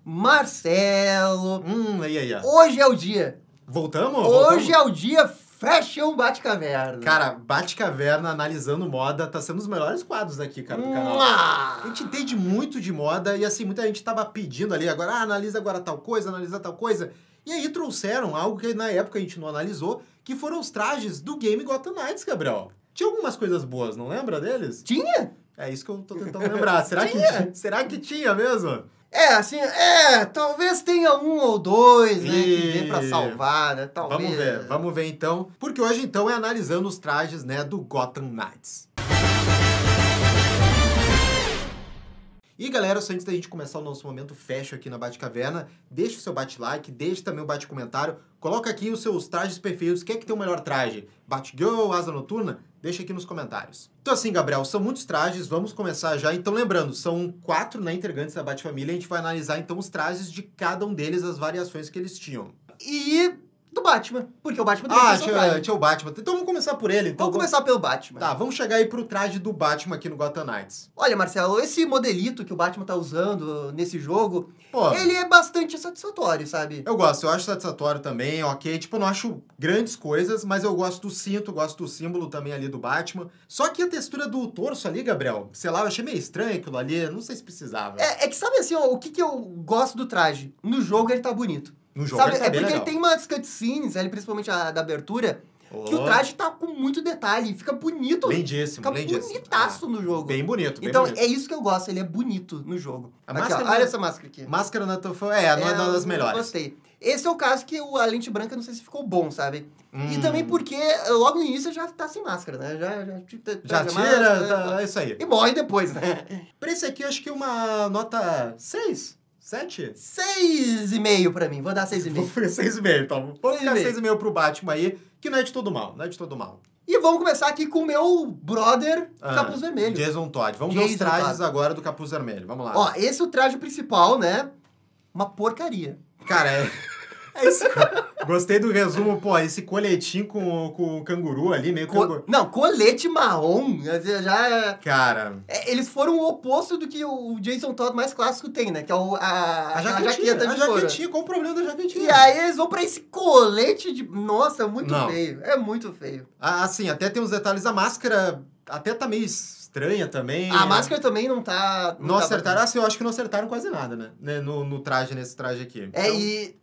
Marcelo. Aí. Hoje é o dia. Voltamos? Hoje é o dia Fashion Batcaverna. Cara, Batcaverna analisando moda tá sendo um dos melhores quadros aqui, cara, do canal. A gente entende muito de moda e assim, muita gente tava pedindo ali agora, analisa agora tal coisa, analisa tal coisa. E aí trouxeram algo que na época a gente não analisou, que foram os trajes do game Gotham Knights, Gabriel. Tinha algumas coisas boas, não lembra deles? Tinha? É isso que eu tô tentando lembrar. Será que tinha mesmo? Talvez tenha um ou dois, né, que dê pra salvar, né, talvez. Vamos ver então, porque hoje então é analisando os trajes, né, do Gotham Knights. E galera, só antes da gente começar o nosso momento fashion aqui na Batcaverna, deixa o seu bate-like, deixa também o bate-comentário, coloca aqui os seus trajes perfeitos, quem é que tem o melhor traje? Batgirl, Asa Noturna? Deixa aqui nos comentários. Então assim, Gabriel, são muitos trajes, vamos começar já. Então lembrando, são 4, né, integrantes da Batfamília, a gente vai analisar então os trajes de cada um deles, as variações que eles tinham. E do Batman, porque o Batman também tinha o Batman. Então vamos começar por ele. Então, vamos começar pelo Batman. Tá, vamos chegar aí pro traje do Batman aqui no Gotham Knights. Olha, Marcelo, esse modelito que o Batman tá usando nesse jogo, pô, ele é bastante satisfatório, sabe? Eu acho satisfatório também, ok. Tipo, eu não acho grandes coisas, mas eu gosto do cinto, gosto do símbolo também ali do Batman. Só que a textura do torso ali, Gabriel, sei lá, eu achei meio estranho aquilo ali, não sei se precisava. É que sabe assim, ó, o que eu gosto do traje? No jogo ele tá bonito. No jogo ele tá bem porque legal. Ele tem umas cutscenes, ali, principalmente a da abertura, que o traje tá com muito detalhe, fica bonito. Lindíssimo, fica bonitaço no jogo. Bem bonito, bem então, bonito. É isso que eu gosto, ele é bonito no jogo. A aqui, máscara, olha essa máscara aqui. Máscara não é uma das melhores. Gostei. Esse é o caso que a lente branca, não sei se ficou bom, sabe? E também porque logo no início já tá sem máscara, né? Já tira, é isso aí. E morre depois, né? Pra esse aqui, eu acho que uma nota 6. 7? 6,5 pra mim, vou dar 6,5. Vou ficar 6,5, então. Vamos ficar 6,5 pro Batman aí, que não é de todo mal, E vamos começar aqui com o meu brother Capuz Vermelho. Jason Todd. Vamos ver os trajes agora do Capuz Vermelho, vamos lá. Ó, esse é o traje principal, né? Uma porcaria. Cara, é isso. Gostei do resumo, pô, esse coletinho com o canguru ali, meio canguru. Não, colete marrom, já... Cara... eles foram o oposto do que o Jason Todd mais clássico tem, né? Que é a jaqueta de couro. Jaquetinha, qual o problema da jaquetinha? E aí eles vão pra esse colete de... Nossa, muito feio. É muito feio. Assim, até tem uns detalhes. A máscara até tá meio estranha também. A máscara também não tá... Não acertaram. Assim, eu acho que não acertaram quase nada, né? Nesse traje aqui. E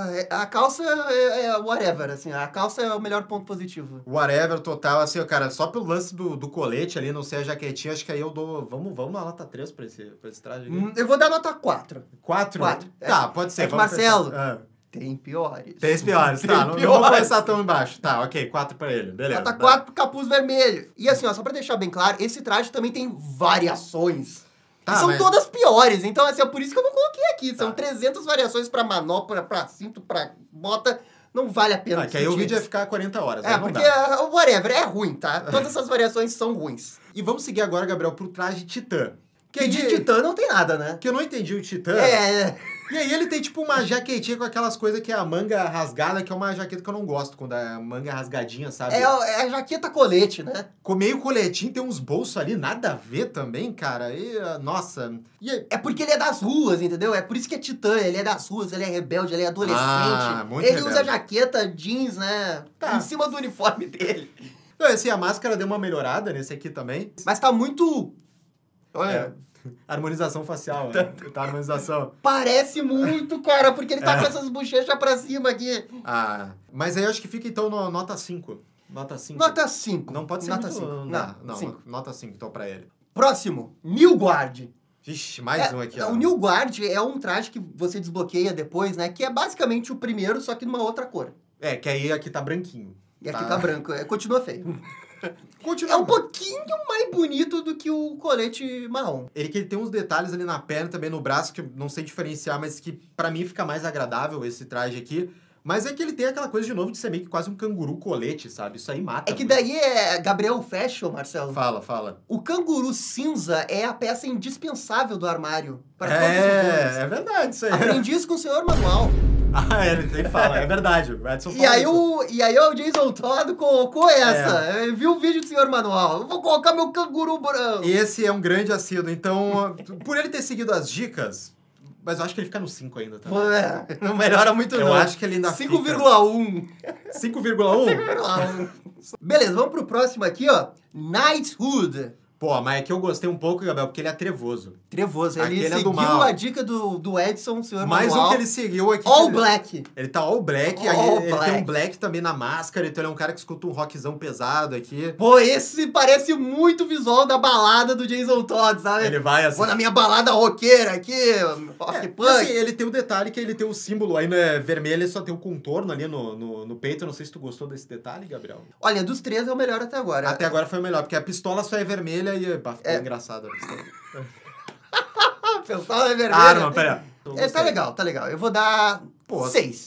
a calça é whatever, assim. A calça é o melhor ponto positivo. Whatever, total. Assim, cara, só pelo lance do colete ali, não sei, a jaquetinha, acho que aí eu dou... Vamos na nota 3 pra esse traje aqui. Eu vou dar nota 4. 4? Tá, pode ser. Marcelo... Tem piores. Tem piores, tá. Não vou começar tão embaixo. Tá, ok, 4 pra ele, beleza. Nota 4 pro Capuz Vermelho. E assim, ó, só pra deixar bem claro, esse traje também tem variações. Tá, são todas piores. Então, assim, é por isso que eu não coloquei aqui. São 300 variações pra manopla, pra cinto, pra bota. Não vale a pena. Que aí o vídeo ia ficar 40 horas. Porque, whatever, é ruim, tá? Todas essas variações são ruins. E vamos seguir agora, Gabriel, pro traje Titã. Que de Titã não tem nada, né? Que eu não entendi o Titã. E aí ele tem tipo uma jaquetinha com aquelas coisas que é a manga rasgada, que é uma jaqueta que eu não gosto, quando a manga é rasgadinha, sabe? É a jaqueta colete, né? Com meio coletinho, tem uns bolsos ali, nada a ver também, cara. E, nossa... É porque ele é das ruas, entendeu? É por isso que é Titã, ele é das ruas, ele é rebelde, ele é adolescente. Muito ele rebelde. usa jaqueta, jeans, né? Tá. Em cima do uniforme dele. Então, assim, a máscara deu uma melhorada nesse aqui também. Mas tá muito... Olha... Harmonização facial, né? Tá, harmonização. Parece muito, cara, porque ele tá com essas bochechas pra cima aqui. Mas aí eu acho que fica, então, no nota 5. Nota 5. Nota 5. Não pode ser nota muito... 5. Não, 5. Nota 5, então, pra ele. Próximo, Nilguard. Vixe, mais um aqui, ó. O Nilguard é um traje que você desbloqueia depois, né? Que é basicamente o primeiro, só que numa outra cor. Que aí aqui tá branquinho. E aqui tá branco. Continua feio. Continua. É um pouquinho mais bonito do que o colete marrom. Ele tem uns detalhes ali na perna, também no braço, que eu não sei diferenciar, mas que pra mim fica mais agradável esse traje aqui. Mas é que ele tem aquela coisa de novo de ser meio que quase um canguru colete, sabe? Isso aí mata. É que daí é Gabriel Fashion, Marcelo. Fala. O canguru cinza é a peça indispensável do armário. Para todos os homens. É verdade isso aí. Aprendi isso com o senhor Manual. Ele fala, é verdade. O Edson E aí o Jason Todd colocou essa. Viu o vídeo do senhor Manual. Eu vou colocar meu canguru branco. Esse é um grande assíduo. Então, por ele ter seguido as dicas, Mas eu acho que ele fica no 5 ainda, tá? Pô, não melhora muito, não. Eu acho que ele ainda 5,1. 5,1? 5,1. Beleza, vamos pro próximo aqui, ó. Knighthood. Pô, mas é que eu gostei um pouco, Gabriel, porque ele é trevoso. Trevoso. Ele Aquele é do seguiu mal. a dica do Edson, o senhor Mais manual. um que ele seguiu aqui. All ele, Black. Ele tá all black, All aí ele black. tem um black também na máscara, então ele é um cara que escuta um rockzão pesado aqui. Pô, esse parece muito o visual da balada do Jason Todd, sabe? Ele vai assim. Vou na minha balada roqueira aqui, rock E punk. assim, ele tem o detalhe que ele tem o símbolo aí, né, vermelho, ele só tem o contorno ali no peito. Eu não sei se tu gostou desse detalhe, Gabriel. Olha, dos três é o melhor até agora. Até agora foi o melhor, porque a pistola só é vermelha e ficou engraçado a pistola. A pistola é vermelha. Ah, não, pera. Tá legal, tá legal. Eu vou dar 6.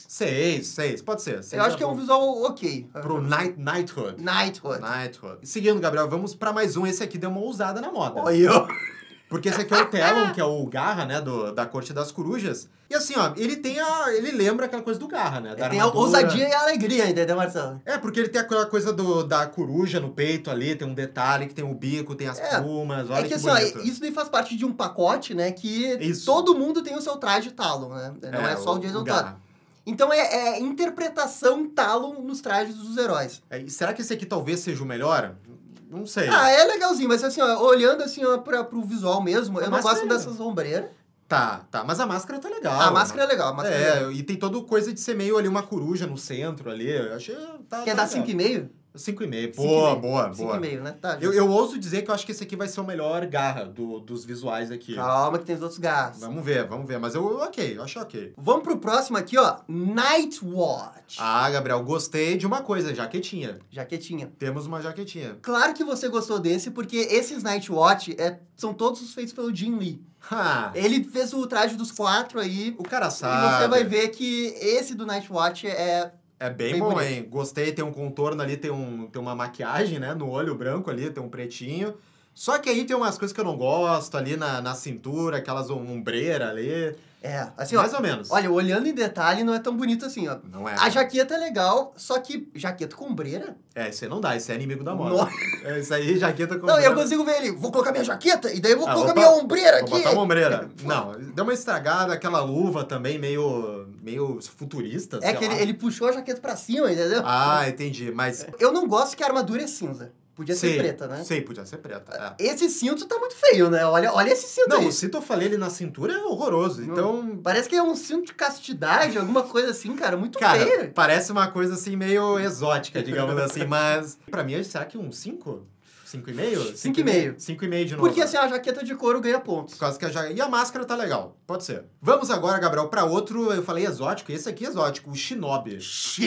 6, pode ser. Eu acho que é um visual ok. Pro Knighthood. Knighthood. Seguindo, Gabriel, vamos pra mais um. Esse aqui deu uma ousada na moda. Olha. Porque esse aqui é o Talon, que é o Garra, né, da Corte das Corujas. E assim, ó, ele lembra aquela coisa do Garra, né? Da Tem a armadura. ousadia e a alegria, entendeu, Marcelo? É, porque ele tem aquela coisa da coruja no peito ali, tem um detalhe que tem o bico, tem as plumas, olha É que assim, ó, isso daí faz parte de um pacote, né, que todo mundo tem o seu traje Talon, né? Não é só o Jason Todd. Então é interpretação Talon nos trajes dos heróis. Será que esse aqui talvez seja o melhor? Não sei. Ah, é legalzinho, mas assim, ó, olhando assim, ó, pro visual mesmo, eu não gosto dessas ombreiras. Tá, mas a máscara tá legal. A máscara é legal, a máscara é legal. E tem toda coisa de ser meio ali uma coruja no centro ali, eu achei... Quer dar 5,5? 5,5. Boa. 5,5, né? Tá, eu ouso dizer que eu acho que esse aqui vai ser o melhor Garra dos visuais aqui. Calma que tem os outros garras. Vamos ver. Mas eu acho ok. Vamos pro próximo aqui, ó. Nightwatch. Ah, Gabriel, gostei de uma coisa, jaquetinha. Jaquetinha. Temos uma jaquetinha. Claro que você gostou desse, porque esses Nightwatch são todos feitos pelo Jim Lee. Ele fez o traje dos 4 aí. O cara sabe. E você vai ver que esse do Nightwatch é bem bom, bonito. Hein? Gostei, tem um contorno ali, tem uma maquiagem, né? No olho branco ali, tem um pretinho. Só que aí tem umas coisas que eu não gosto ali na cintura, aquelas ombreiras ali. Assim, mais ou menos. Olha, olhando em detalhe, não é tão bonito assim, ó. Não é. A jaqueta é legal, só que jaqueta com ombreira? Isso aí não dá, isso é inimigo da moda. Isso aí, jaqueta com ombreira. Não, eu consigo ver ele, vou colocar minha jaqueta e daí eu vou colocar minha ombreira aqui. Vou botar uma ombreira. Não, deu uma estragada, aquela luva também meio futurista, que ele puxou a jaqueta pra cima, entendeu? Ah, entendi, mas... Eu não gosto que a armadura é cinza. Podia ser preta, né? Sim, podia ser preta. Esse cinto tá muito feio, né? Olha esse cinto aí. Não, o cinto eu falei ali na cintura é horroroso, então... Parece que é um cinto de castidade, alguma coisa assim, cara, muito feio. Parece uma coisa assim meio exótica, digamos assim, mas... Pra mim, será que um 5? 5,5? 5,5. 5,5 de novo. Porque assim, a jaqueta de couro ganha pontos. Por causa que e a máscara tá legal. Pode ser. Vamos agora, Gabriel, pra outro, eu falei exótico, esse aqui é exótico, o Shinobi.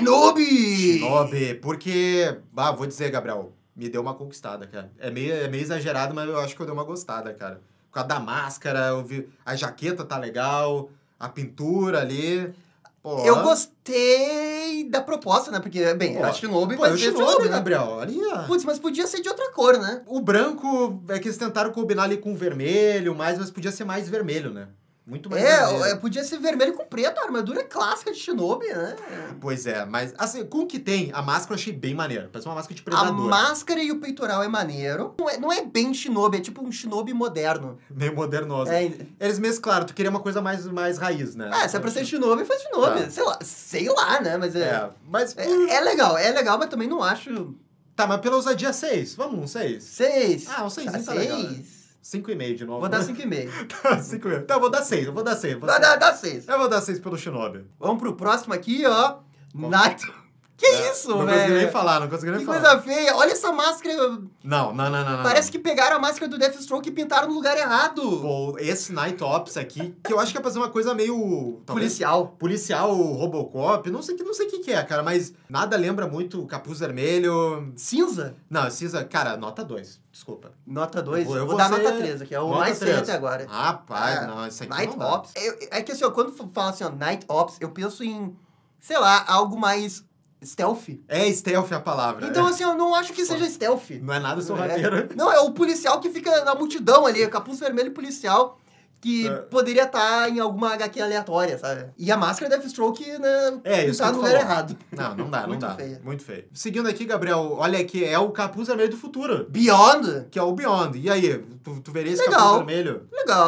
Shinobi! Porque, vou dizer, Gabriel, me deu uma conquistada, cara. É meio exagerado, mas eu acho que eu dei uma gostada, cara. Por causa da máscara, a jaqueta tá legal, a pintura ali... Pô, eu gostei da proposta, né? Porque, bem, a Shinobi vai ser Shinobi, né? Gabriel, ali, ó. Putz, mas podia ser de outra cor, né? O branco é que eles tentaram combinar ali com o vermelho, mas podia ser mais vermelho, né? Muito mais vermelho. Podia ser vermelho com preto, a armadura é clássica de Shinobi, né? Pois é, mas assim, com o que tem, a máscara eu achei bem maneira. Parece uma máscara de predador. A máscara e o peitoral é maneiro. Não é bem Shinobi, é tipo um Shinobi moderno. Meio modernoso. Eles mesclaram, tu queria uma coisa mais raiz, né? Se é pra ser Shinobi, faz Shinobi. Tá. Sei lá, né? Mas mas é legal, mas também não acho... Tá, mas pela ousadia 6, vamos um 6? 6. Um 6 tá legal. 5,5 de novo. Vou dar 5,5. 5,5. Então eu vou dar 6, Dá 6. Eu vou dar 6 pelo Shinobi. Vamos pro próximo aqui, ó. Night... Que isso, velho? Não consegui nem falar, Que coisa feia. Olha essa máscara. Não. Parece que pegaram a máscara do Deathstroke e pintaram no lugar errado. Pô, esse Night Ops aqui, que eu acho que é pra fazer uma coisa meio... Policial, Robocop, não sei o que é, cara, mas nada lembra muito Capuz Vermelho. Cinza? Não, cinza, cara, nota 2, desculpa. Nota 2? Eu vou dar nota 3 aqui, é o mais feio até agora. Rapaz, não, esse aqui Night não dá. Ops. É que assim, ó, quando fala assim, ó, Night Ops, eu penso em, sei lá, algo mais... stealth. Stealth é a palavra. Então, assim, eu não acho que seja stealth. Não é nada sorrateiro. Não, é o policial que fica na multidão ali, capuz vermelho policial, que poderia estar em alguma HQ aleatória, sabe? E a máscara Deathstroke, né, isso tá no lugar errado. Não dá. Feia. Muito feio. Seguindo aqui, Gabriel, olha aqui, é o Capuz Vermelho do futuro. Beyond? Que é o Beyond. E aí, tu veria esse Capuz Vermelho? Legal.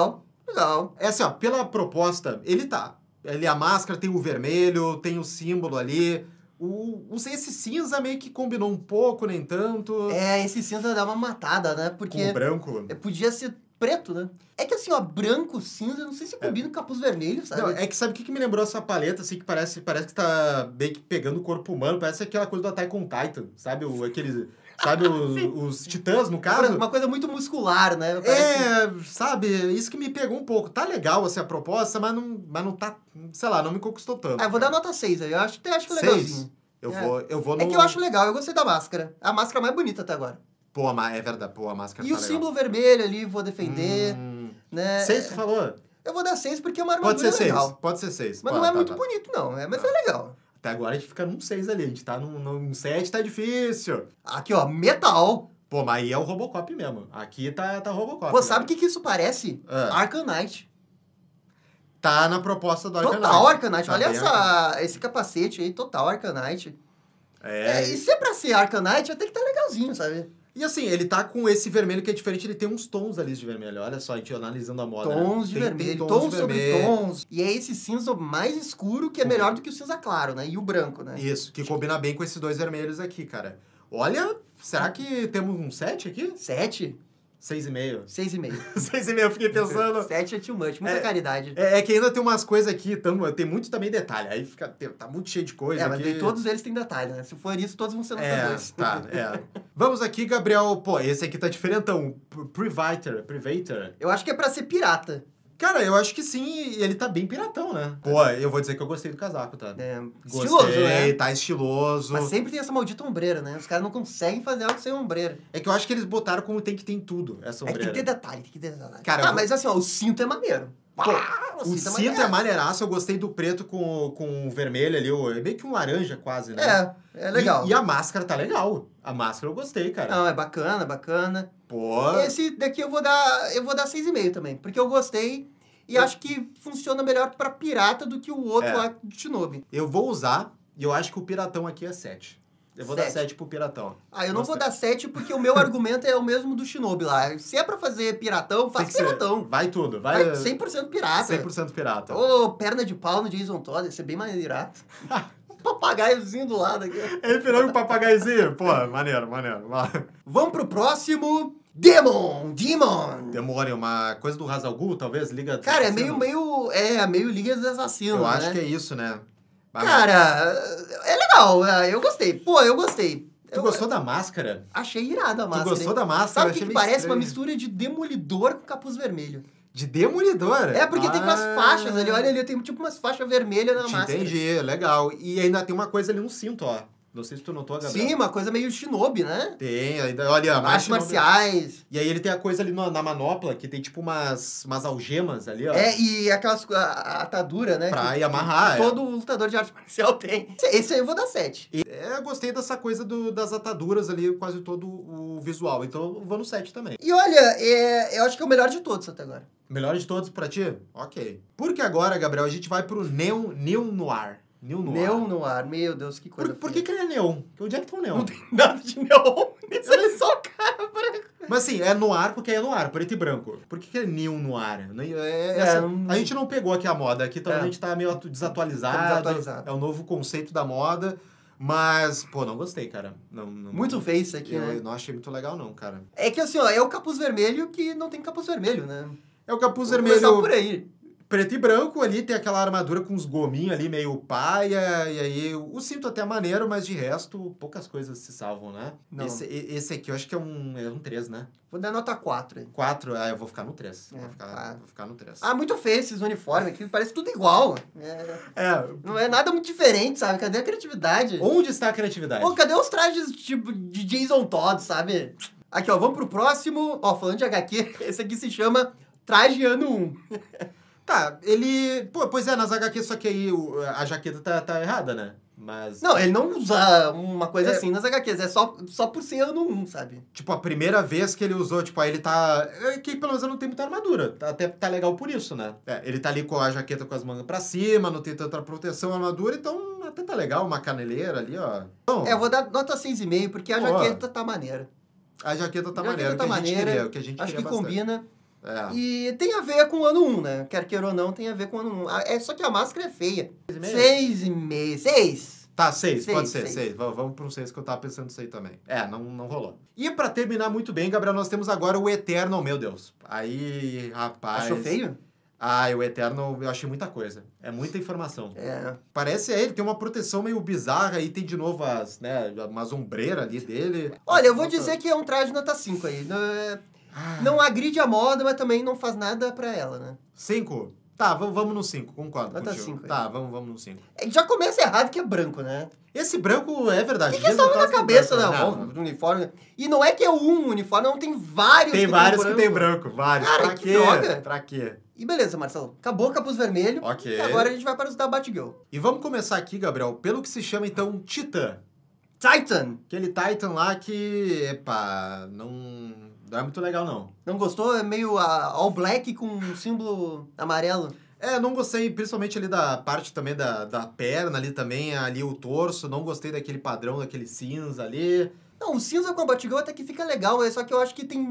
Legal. É assim, ó, pela proposta, ele tá. Ele, a máscara tem o vermelho, tem o símbolo ali. Esse cinza meio que combinou um pouco, nem tanto. Esse cinza dá uma matada, né? Porque... Com o branco. Podia ser preto, né? É que assim, ó, branco, cinza, não sei se combina com capuz vermelho, sabe? Não, é que sabe o que me lembrou essa paleta, assim, que parece que tá meio que pegando o corpo humano, parece aquela coisa do Attack on Titan, sabe? Sabe os titãs, no caso? Uma coisa muito muscular, né? Sabe? Isso que me pegou um pouco. Tá legal, assim, a proposta, mas não tá, sei lá, não me conquistou tanto. Eu vou dar nota 6 aí, eu acho legalzinho. Eu vou no... É que eu acho legal, eu gostei da máscara. A máscara mais bonita até agora. Pô, é verdade, a máscara e tá o símbolo vermelho ali, vou defender. Né? 6 tu falou? Eu vou dar 6 porque é uma armadura legal. Pode ser 6. Mas não é muito bonito, não. Mas é legal. Até agora a gente fica num 6 ali. A gente tá num 7, tá difícil. Aqui, ó, metal. Pô, mas aí é o Robocop mesmo. Aqui tá Robocop. Pô, sabe o que isso parece? Arcanite. Tá na proposta do Arcanite. Total Arcanite. Olha esse capacete aí, total Arcanite. E se é pra ser Arcanite, até que tá legalzinho, sabe? E assim, ele tá com esse vermelho que é diferente, ele tem uns tons ali de vermelho. Olha só, a gente analisando a moda. Tons de vermelho, tons sobre tons. E é esse cinza mais escuro que é melhor do que o cinza claro, né? E o branco, né? Isso, que combina bem com esses dois vermelhos aqui, cara. Olha, será que temos um 7 aqui? 7? 6,5. 6,5. 6,5, eu fiquei pensando. 7 é too much, muita caridade. É que ainda tem umas coisas aqui, tem muito também detalhe. Aí tá muito cheio de coisa mas aqui. todos eles têm detalhe, né? Se for isso, todos vão ser nota 2. Tá. Vamos aqui, Gabriel. Pô, esse aqui tá diferentão. Privator. Eu acho que é pra ser pirata. Cara, eu acho que sim, e ele tá bem piratão, né? Pô, eu vou dizer que eu gostei do casaco, tá? Estiloso, né? Tá estiloso. Mas sempre tem essa maldita ombreira, né? Os caras não conseguem fazer algo sem ombreira. É que eu acho que eles botaram como tem que ter em tudo, essa ombreira. Tem que ter detalhe, Cara, mas assim, ó, o cinto é maneiro. Pô, o cinto é maneiraço, eu gostei do preto com o vermelho ali, é meio que um laranja quase, né? É legal. E a máscara tá legal. A máscara eu gostei, cara. Não, é bacana. Pô. Esse daqui eu vou dar 6,5 também, porque eu gostei e acho que funciona melhor pra pirata do que o outro lá de Shinobi. Eu vou usar e eu acho que o piratão aqui é 7. Eu vou dar 7 pro piratão. Eu não vou dar 7 porque o meu argumento é o mesmo do Shinobi lá. Se é pra fazer piratão, faz piratão. Vai tudo. Vai 100% pirata. 100% pirata. Perna de pau no Jason Todd, ia ser bem maneirato. Um papagaiozinho do lado aqui. Ele virou um papagaiozinho? Pô, maneiro. Vamos pro próximo... Demon! Demônio, uma coisa do Hazal Ghul, talvez? Liga dos Cara, Assassinos? meio Liga dos Assassinos, Eu acho que é isso, né? Cara, é legal. Eu gostei. Eu gostei. Tu gostou da máscara? Achei irada a máscara. Tu gostou da máscara? Sabe o que parece? Uma mistura de Demolidor com capuz vermelho. De Demolidor? Porque tem umas faixas ali. Olha ali, tem tipo umas faixas vermelhas na máscara. Entendi, legal. E ainda tem uma coisa ali no cinto, ó. Não sei se tu notou, Gabriel. Sim, uma coisa meio Shinobi, né? Tem, olha... Artes marciais. E aí ele tem a coisa ali na manopla, que tem tipo umas algemas ali, ó. E aquelas atadura, né? Pra ir amarrar. Que todo lutador de arte marcial tem. Esse aí eu vou dar 7. Eu gostei dessa coisa das ataduras ali, quase todo o visual. Então eu vou no 7 também. E olha, eu acho que é o melhor de todos até agora. Melhor de todos pra ti? Ok. Porque agora, Gabriel, a gente vai pro Neon Noir. Neon Noir, meu Deus, que coisa. Por que ele é neon? Onde é que tá o neon? Não tem nada de neon. Isso é só o cara branco. Mas assim, é noir porque é noir, preto e branco. Por que ele é neon noir? A gente não pegou aqui a moda. Aqui também a gente tá meio desatualizado. É o novo conceito da moda. Mas, pô, não gostei, cara. Muito feio isso aqui, né? Eu não achei muito legal, não, cara. É que assim, ó, é o capuz vermelho que não tem capuz vermelho, né? É o capuz vermelho... Vou por aí. Preto e branco ali, tem aquela armadura com uns gominhos ali, meio paia, e aí o cinto até é maneiro, mas de resto, poucas coisas se salvam, né? Não. Esse aqui eu acho que é um 3, né? Vou dar nota 4 aí. 4? Eu vou ficar no 3. Vou ficar no 3. Muito feio esses uniformes aqui, parece tudo igual. Não é nada muito diferente, sabe? Cadê a criatividade? Onde está a criatividade? Pô, cadê os trajes tipo de Jason Todd, sabe? Aqui, ó, vamos pro próximo. Ó, falando de HQ, esse aqui se chama Traje Ano 1. Tá, ele... Pô, pois é, nas HQ, só que aí a jaqueta tá errada, né? Mas... Não, ele não usa uma coisa assim nas HQs, é só por ser ano 1, sabe? Tipo, a primeira vez que ele usou, tipo, aí ele tá... Que pelo menos não tem muita armadura, até tá legal por isso, né? Ele tá ali com a jaqueta com as mangas pra cima, não tem tanta proteção, armadura, então até tá legal, uma caneleira ali, ó. Então, eu vou dar nota 6,5, porque a jaqueta tá maneira. A jaqueta tá maneira, o que a gente queria acho que bastante. combina. E tem a ver com o ano 1, né? Quer queira ou não, tem a ver com o ano 1. Só que a máscara é feia. 6,5. 6. Tá, 6, pode ser, 6. Vamos para um 6 que eu tava pensando nisso aí também. Não rolou. E pra terminar muito bem, Gabriel, nós temos agora o Eternal, meu Deus. Aí, rapaz... Achou feio? O Eternal, eu achei muita coisa. É muita informação. É. Parece ele tem uma proteção meio bizarra e tem de novo umas ombreiras ali dele. Olha, eu vou dizer que é um traje nota 5 aí. Não agride a moda, mas também não faz nada pra ela, né? 5? Tá, vamos no 5, concordo nota contigo. 5. Tá, vamos no 5. Já começa errado que é branco, né? Esse branco é verdade. O que estava na cabeça, do uniforme? E não é que é um uniforme, não, tem vários tem vários que tem branco. Vários. Cara, pra que quê? droga. Pra quê? E beleza, Marcelo. Acabou o capuz vermelho. Ok. E agora a gente vai para os da Batgirl. E vamos começar aqui, Gabriel, pelo que se chama, então, Titã. Titan. Aquele Titan lá que, não é muito legal, não. Não gostou? É meio all black com um símbolo amarelo. Não gostei, principalmente ali da parte também da perna ali também, ali o torso. Não gostei daquele padrão, daquele cinza ali. Não, o cinza com a Batgirl até que fica legal, só que eu acho que tem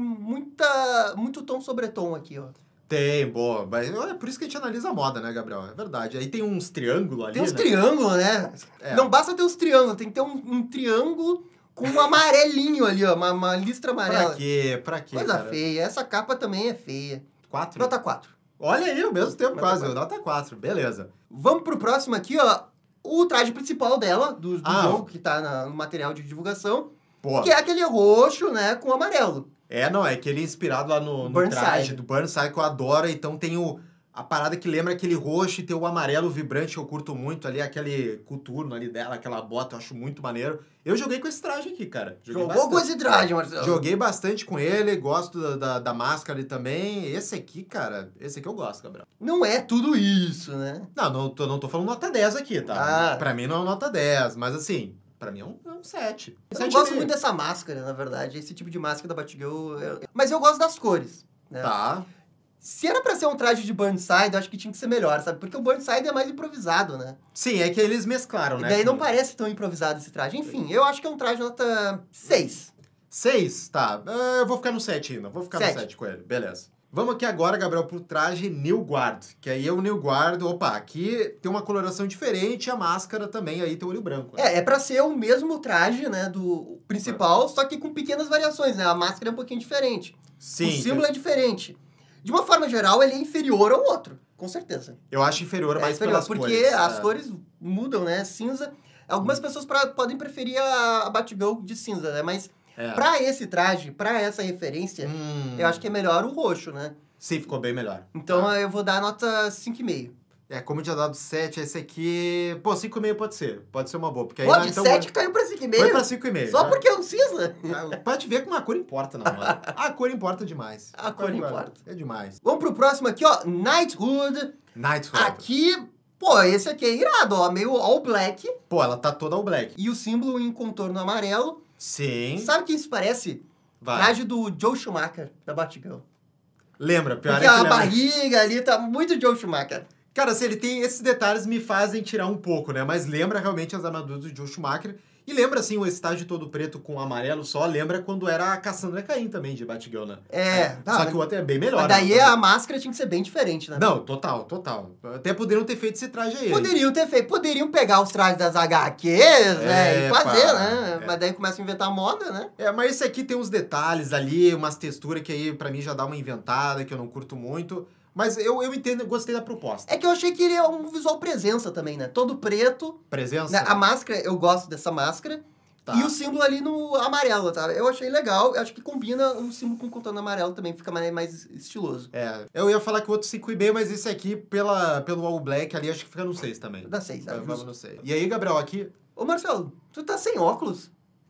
muito tom sobre tom aqui, ó. Tem, boa. Mas é por isso que a gente analisa a moda, né, Gabriel? É verdade. Aí tem uns triângulos ali, tem uns triângulos, né? Não basta ter os triângulos, tem que ter um triângulo com um amarelinho ali, ó. Uma listra amarela. Pra quê, Coisa cara? feia. Essa capa também é feia. 4? Nota 4. Olha aí, ao mesmo tempo Nota quase. 4. Nota 4, beleza. Vamos pro próximo aqui, ó. O traje principal dela, do jogo, que tá no material de divulgação. Pô. Que é aquele roxo, né, com amarelo. É que ele é inspirado lá no traje do Burnside, que eu adoro. Então tem a parada que lembra aquele roxo e tem o amarelo vibrante que eu curto muito ali, aquele coturno ali dela, aquela bota, eu acho muito maneiro. Eu joguei com esse traje aqui, cara. Jogou com esse traje, Marcelo? Joguei bastante com ele, gosto da máscara ali também. Esse aqui, cara, eu gosto, Gabriel. Não é tudo isso, né? Não tô falando nota 10 aqui, tá? Pra mim não é nota 10, mas assim... Pra mim é um 7. Eu não gosto muito dessa máscara, na verdade. Esse tipo de máscara da Batgirl. Mas eu gosto das cores. Né? Tá. Se era pra ser um traje de Burnside, eu acho que tinha que ser melhor, sabe? Porque o Burnside é mais improvisado, né? Sim, é que eles mesclaram, né? E daí não parece tão improvisado esse traje. Enfim, eu acho que é um traje nota 6. 6? Tá. Eu vou ficar no 7 ainda. Vou ficar no 7 com ele. Beleza. Vamos aqui agora, Gabriel, pro traje New Guard. Que aí é o New Guard. Opa, aqui tem uma coloração diferente, a máscara também aí tem o olho branco. Né? É pra ser o mesmo traje, né, do principal, só que com pequenas variações, né? A máscara é um pouquinho diferente. Sim. O símbolo é diferente. De uma forma geral, ele é inferior ao outro, com certeza. Eu acho inferior, mas pelas cores. Porque as cores mudam, né? Cinza. Algumas pessoas podem preferir a Batgirl de cinza, né? Mas... Pra esse traje, pra essa referência, eu acho que é melhor o roxo, né? Sim, ficou bem melhor. Então eu vou dar nota 5,5. Como eu tinha dado 7, esse aqui... Pô, 5,5 pode ser. Pode ser uma boa. Porque aí, pô, de 7 caiu pra 5,5? Foi pra 5,5. Só porque é um cinza? Pode ver como a cor importa, não, mano. A cor importa demais. A cor importa. É demais. Vamos pro próximo aqui, ó. Knighthood. Knighthood. Aqui... Pô, esse aqui é irado, ó. Meio all black. Pô, ela tá toda all black. E o símbolo em contorno amarelo. Sim. Sabe o que isso parece? Traje do Joe Schumacher, da Batgirl. Lembra, pior porque a barriga ali tá muito Joe Schumacher. Cara, se ele tem esses detalhes, me fazem tirar um pouco, né? Mas lembra realmente as armaduras do Joe Schumacher. E lembra, assim, o estágio todo preto com amarelo só. Lembra quando era a Cassandra Cain também, de Batgirl, né? Só que o outro é bem melhor. Mas daí a máscara tinha que ser bem diferente, né? Não, total. Até poderiam ter feito esse traje aí. Poderiam pegar os trajes das HQs, né? E fazer, né? Mas daí começa a inventar moda, né? Mas esse aqui tem uns detalhes ali, umas texturas que aí pra mim já dá uma inventada, que eu não curto muito. Mas eu entendo, eu gostei da proposta. É que eu achei que ele é um visual presença também, né? Todo preto. Presença? Né? A máscara, eu gosto dessa máscara. Tá. E o símbolo ali no amarelo, tá? Eu achei legal. Eu acho que combina um símbolo com contorno amarelo também. Fica mais estiloso. Eu ia falar que o outro 5,5, mas esse aqui, pelo All Black ali, acho que fica no 6 também. Dá 6, tá? Vamos no 6. E aí, Gabriel, aqui... Ô, Marcelo, tu tá sem óculos?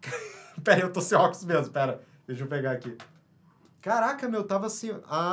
Pera aí, eu tô sem óculos mesmo. Pera, deixa eu pegar aqui. Caraca, meu, tava assim...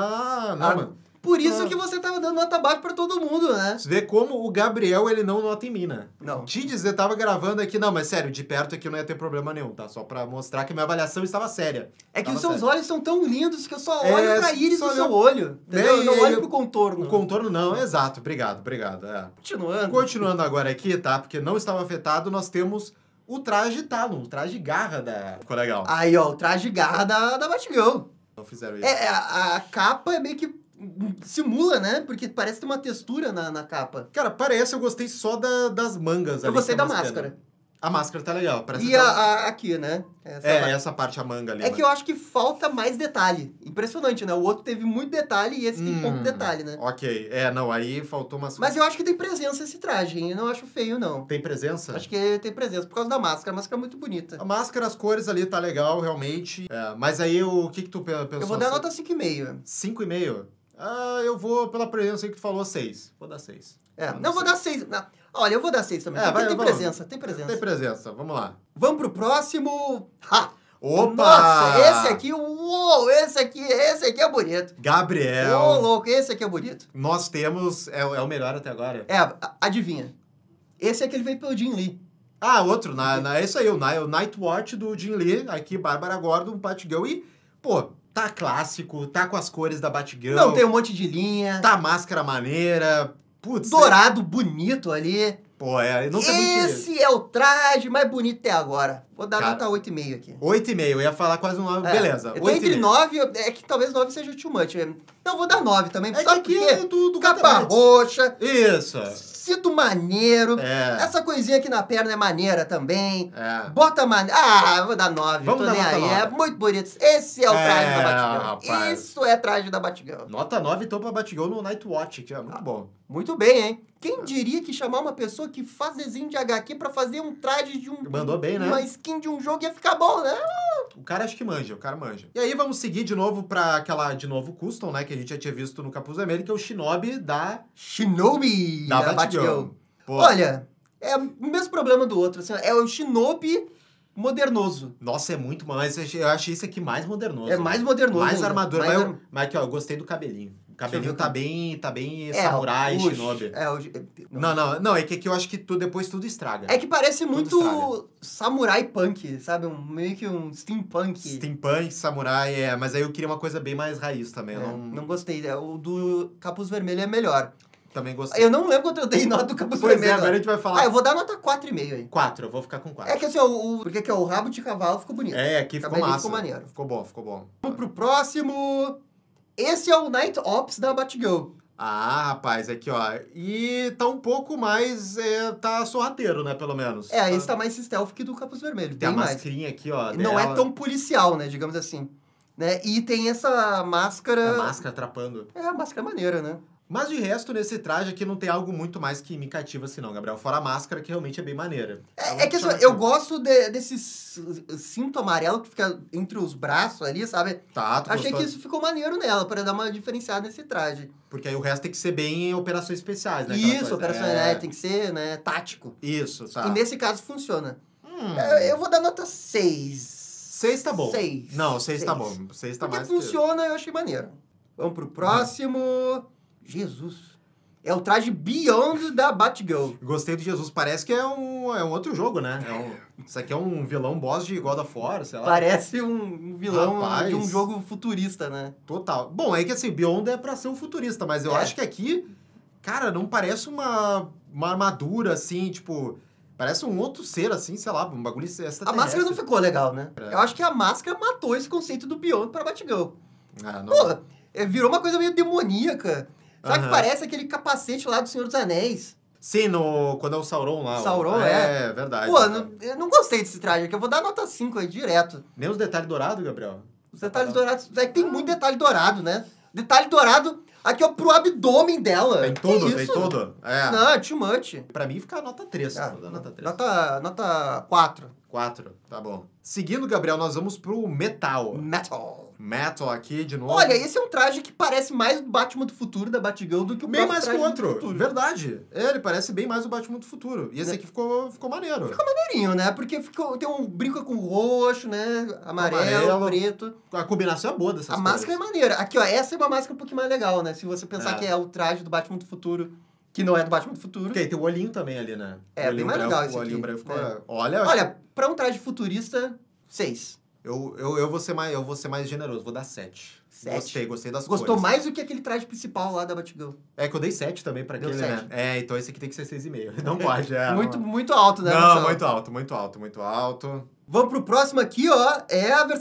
mano. Por isso que você tava dando nota baixa pra todo mundo, né? Você vê como o Gabriel, ele não nota em mim, né? Não. Te dizer, tava gravando aqui... Não, mas sério, de perto aqui não ia ter problema nenhum, tá? Só pra mostrar que a minha avaliação estava séria. É que os seus olhos são tão lindos que eu só olho pra íris do seu olho. Entendeu? Eu não olho pro contorno. O contorno não, exato. Obrigado. Continuando agora aqui, tá? Porque não estava afetado, nós temos... o traje Talon, o traje garra da... Ficou legal. Aí, ó, o traje garra da Batgirl. Não fizeram isso. A capa é meio que simula, né? Porque parece ter uma textura na capa. Cara, parece, eu gostei só das mangas. Eu gostei da máscara. A máscara tá legal. E aqui, né? Essa parte, a manga ali. Que eu acho que falta mais detalhe. Impressionante, né? O outro teve muito detalhe e esse tem pouco detalhe, né? Ok. Não, aí faltou umas... Mas eu acho que tem presença esse traje, hein? Eu não acho feio, não. Tem presença? Acho que tem presença, por causa da máscara. A máscara é muito bonita. A máscara, as cores ali, tá legal, realmente. Mas aí, o que tu pensou? Eu vou dar nota 5,5. 5,5? Eu vou, pela presença aí que tu falou, 6. Vou dar 6. Não, vou dar 6. Olha, eu vou dar 6 também. Tem presença. Tem presença, vamos lá. Vamos pro próximo. Opa! Nossa, esse aqui, uou, esse aqui é bonito. Gabriel. Ô, louco, esse aqui é bonito. Nós temos, é o melhor até agora. Adivinha. Esse aqui ele veio pelo Jim Lee. Outro, é isso aí, o Nightwatch do Jim Lee, aqui, Bárbara Gordon, Batgirl, e, pô, tá clássico, tá com as cores da Batgirl. Não, tem um monte de linha. Tá máscara maneira, putz. Dourado, bonito ali. Pô, não tem muito... Esse é o traje mais bonito até agora. Vou dar nota 8,5 aqui. 8,5, eu ia falar quase um 9, beleza. Eu tô entre 9, é que talvez 9 seja too much. Não, vou dar 9 também. Sabe que por quê? do capa roxa. Isso. Cinto maneiro. Essa coisinha aqui na perna é maneira também. Bota maneira. Vou dar 9. Vamos dar nota 9. É muito bonito. Esse é o traje da Batgirl. Rapaz. Isso é traje da Batgirl. Nota 9, então, pra Batgirl no Nightwatch, que é muito bom. Muito bem, hein? Quem diria que chamar uma pessoa que faz desenho de HQ pra fazer um traje de Mandou bem, né? Uma skin de um jogo ia ficar bom, né? O cara acho que manja, E aí vamos seguir de novo pra aquela, custom, né? Que a gente já tinha visto no Capuz Vermelho, que é o Shinobi da Batgirl. Olha, é o mesmo problema do outro. Assim, é o Shinobi modernoso. Nossa, é muito... Mas eu achei esse aqui mais modernoso. É mais modernoso. Mais armadura. Mas aqui, ó, eu gostei do cabelinho. O cabelinho tá bem samurai, Shinobi. Não, é que aqui eu acho que depois tudo estraga. É que parece muito samurai punk, sabe? Meio que um steampunk. Steampunk, samurai, mas aí eu queria uma coisa bem mais raiz também. Não gostei. O do Capuz Vermelho é melhor. Também gostei. Eu não lembro quanto eu dei nota do Capuz Vermelho. Agora a gente vai falar. Eu vou dar nota 4,5 aí. 4, eu vou ficar com 4. É que assim, porque o rabo de cavalo ficou bonito. Aqui ficou massa. Ficou maneiro. Ficou bom. Vamos pro próximo. Esse é o Night Ops da Batgirl. Rapaz, aqui, ó. E tá um pouco mais... tá sorrateiro, né, pelo menos. Esse tá mais stealth que do Capuz Vermelho. Tem a mascarinha aqui, ó. Não é tão policial, né, digamos assim. Né? E tem essa máscara... A máscara atrapando. A máscara é maneira, né? Mas de resto, nesse traje aqui não tem algo muito mais que me cativa assim, não, Gabriel. Fora a máscara, que realmente é bem maneira. Que assim, eu gosto desse cinto amarelo que fica entre os braços ali, sabe? Achei que isso ficou maneiro nela, para dar uma diferenciada nesse traje. Porque aí o resto tem que ser bem operações especiais, né? Isso, operações, tem que ser, né, tático. Isso, tá. E nesse caso funciona. Eu vou dar nota 6. 6 tá bom. 6. Não, 6 tá bom. 6 tá mais. Porque funciona, eu achei maneiro. Vamos pro próximo... Jesus. É o traje Beyond da Batgirl. Gostei do Jesus. Parece que é um outro jogo, né? Isso aqui é um vilão boss de God of War, sei lá. Parece um vilão de um jogo futurista, né? Total. Bom, é que assim, Beyond é pra ser um futurista, mas eu acho que aqui, cara, não parece uma armadura, assim, tipo... Parece um outro ser, assim, sei lá, um bagulho extraterrestre. A máscara não ficou legal, né? Eu acho que a máscara matou esse conceito do Beyond pra Batgirl. Não. Virou uma coisa meio demoníaca. Sabe que parece aquele capacete lá do Senhor dos Anéis? Sim, quando é o Sauron lá. Sauron, é verdade. Eu não gostei desse traje aqui. Eu vou dar nota 5 aí, direto. Nem os detalhes dourados, Gabriel? Os detalhes dourados... É que tem muito detalhe dourado, né? Detalhe dourado aqui, ó, pro abdômen dela. Tem tudo, tem tudo. Não, too much. Pra mim fica nota 3. Nota 3. Nota 4. 4, tá bom. Seguindo, Gabriel, nós vamos pro Metal. Metal aqui, de novo. Olha, esse é um traje que parece mais o Batman do futuro da Batgirl do que o bem mais que o outro. Verdade. Ele parece bem mais o Batman do futuro. E esse aqui ficou maneiro. Ficou maneirinho, né? Porque tem brinca com roxo, né? Amarelo, preto. A combinação é boa dessas coisas. A máscara é maneira. Aqui, ó, essa é uma máscara um pouquinho mais legal, né? Se você pensar que é o traje do Batman do futuro, que não é do Batman do futuro. Porque aí tem o olhinho também ali, né? Bem mais legal esse aqui. O olhinho branco ficou... Olha, pra um traje futurista, 6. Eu vou ser mais generoso, vou dar 7. 7? Gostei das cores. Gostou mais do que aquele traje principal lá da Batgirl. É que eu dei 7 também pra aquele, né? Então esse aqui tem que ser 6,5. Não pode, muito alto, né? Não, muito alto. Vamos pro próximo aqui, ó. É a versão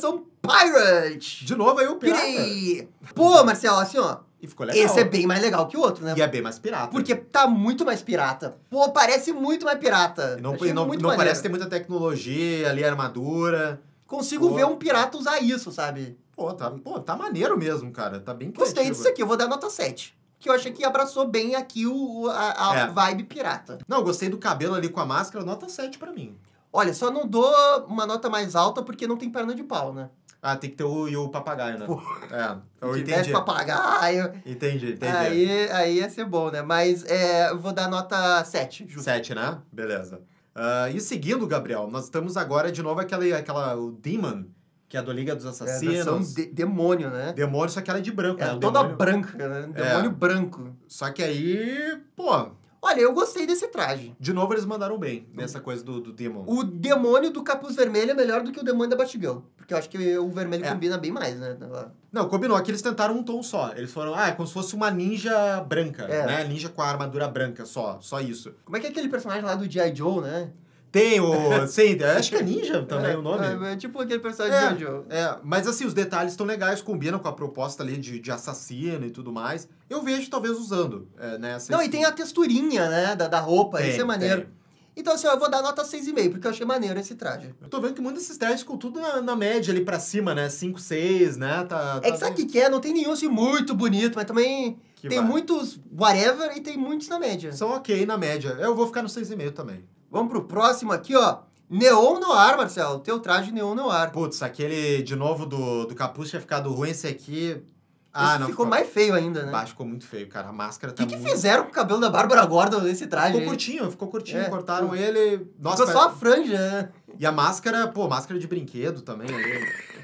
Pirate! De novo aí o pirata. Pô, Marcelo, assim, ó. E ficou legal. Esse é bem mais legal que o outro, né? E é bem mais pirata. Porque tá muito mais pirata. Pô, parece muito mais pirata. E não parece ter muita tecnologia ali, armadura. Consigo ver um pirata usar isso, sabe? Pô, tá maneiro mesmo, cara. Tá bem criativo. Gostei disso aqui, eu vou dar nota 7. Que eu achei que abraçou bem aqui a vibe pirata. Não, gostei do cabelo ali com a máscara, nota 7 pra mim. Olha, só não dou uma nota mais alta porque não tem perna de pau, né? Ah, tem que ter o papagaio, né? Pô, eu se entendi. tivesse papagaio... Entendi. Aí ia ser bom, né? Mas eu vou dar nota 7. Justo. 7, né? Beleza. E seguindo, Gabriel, nós estamos agora de novo o Demon, que é a do Liga dos Assassinos. Demônio, né? Demônio, só que ela é de branco. É toda branca, né? Demônio branco. Só que aí, pô... Olha, eu gostei desse traje. De novo, eles mandaram bem nessa coisa do Demon. O demônio do capuz vermelho é melhor do que o demônio da Batgirl. Porque eu acho que o vermelho combina bem mais, né? Não, combinou. Aqui eles tentaram um tom só. Eles foram, é como se fosse uma ninja branca, né? Ninja com a armadura branca, só isso. Como é que é aquele personagem lá do G.I. Joe, né? Tem sim, acho que é ninja também o nome. É tipo aquele personagem do G.I. Joe. Mas assim, os detalhes estão legais, combinam com a proposta ali de assassino e tudo mais. Eu vejo talvez usando, né? Não, e tem a texturinha, né, da roupa, isso é maneiro. Então, assim, eu vou dar nota 6,5, porque eu achei maneiro esse traje. Eu tô vendo que muitos desses trajes ficam tudo na média ali pra cima, né? 5, 6, né? É que sabe o que é? Não tem nenhum assim muito bonito, mas também tem muitos whatever e tem muitos na média. São ok na média. Eu vou ficar no 6,5 também. Vamos pro próximo aqui, ó. Neon Noir, Marcelo. Teu traje Neon Noir. Putz, aquele de novo do capuz tinha ficado ruim, esse aqui... Esse ficou mais feio ainda, né? Ficou muito feio, cara. A máscara tá O que fizeram com o cabelo da Bárbara Gordon nesse traje? Ficou curtinho. Cortaram ele... Nossa, ficou só a franja, né? E a máscara, máscara de brinquedo também ali.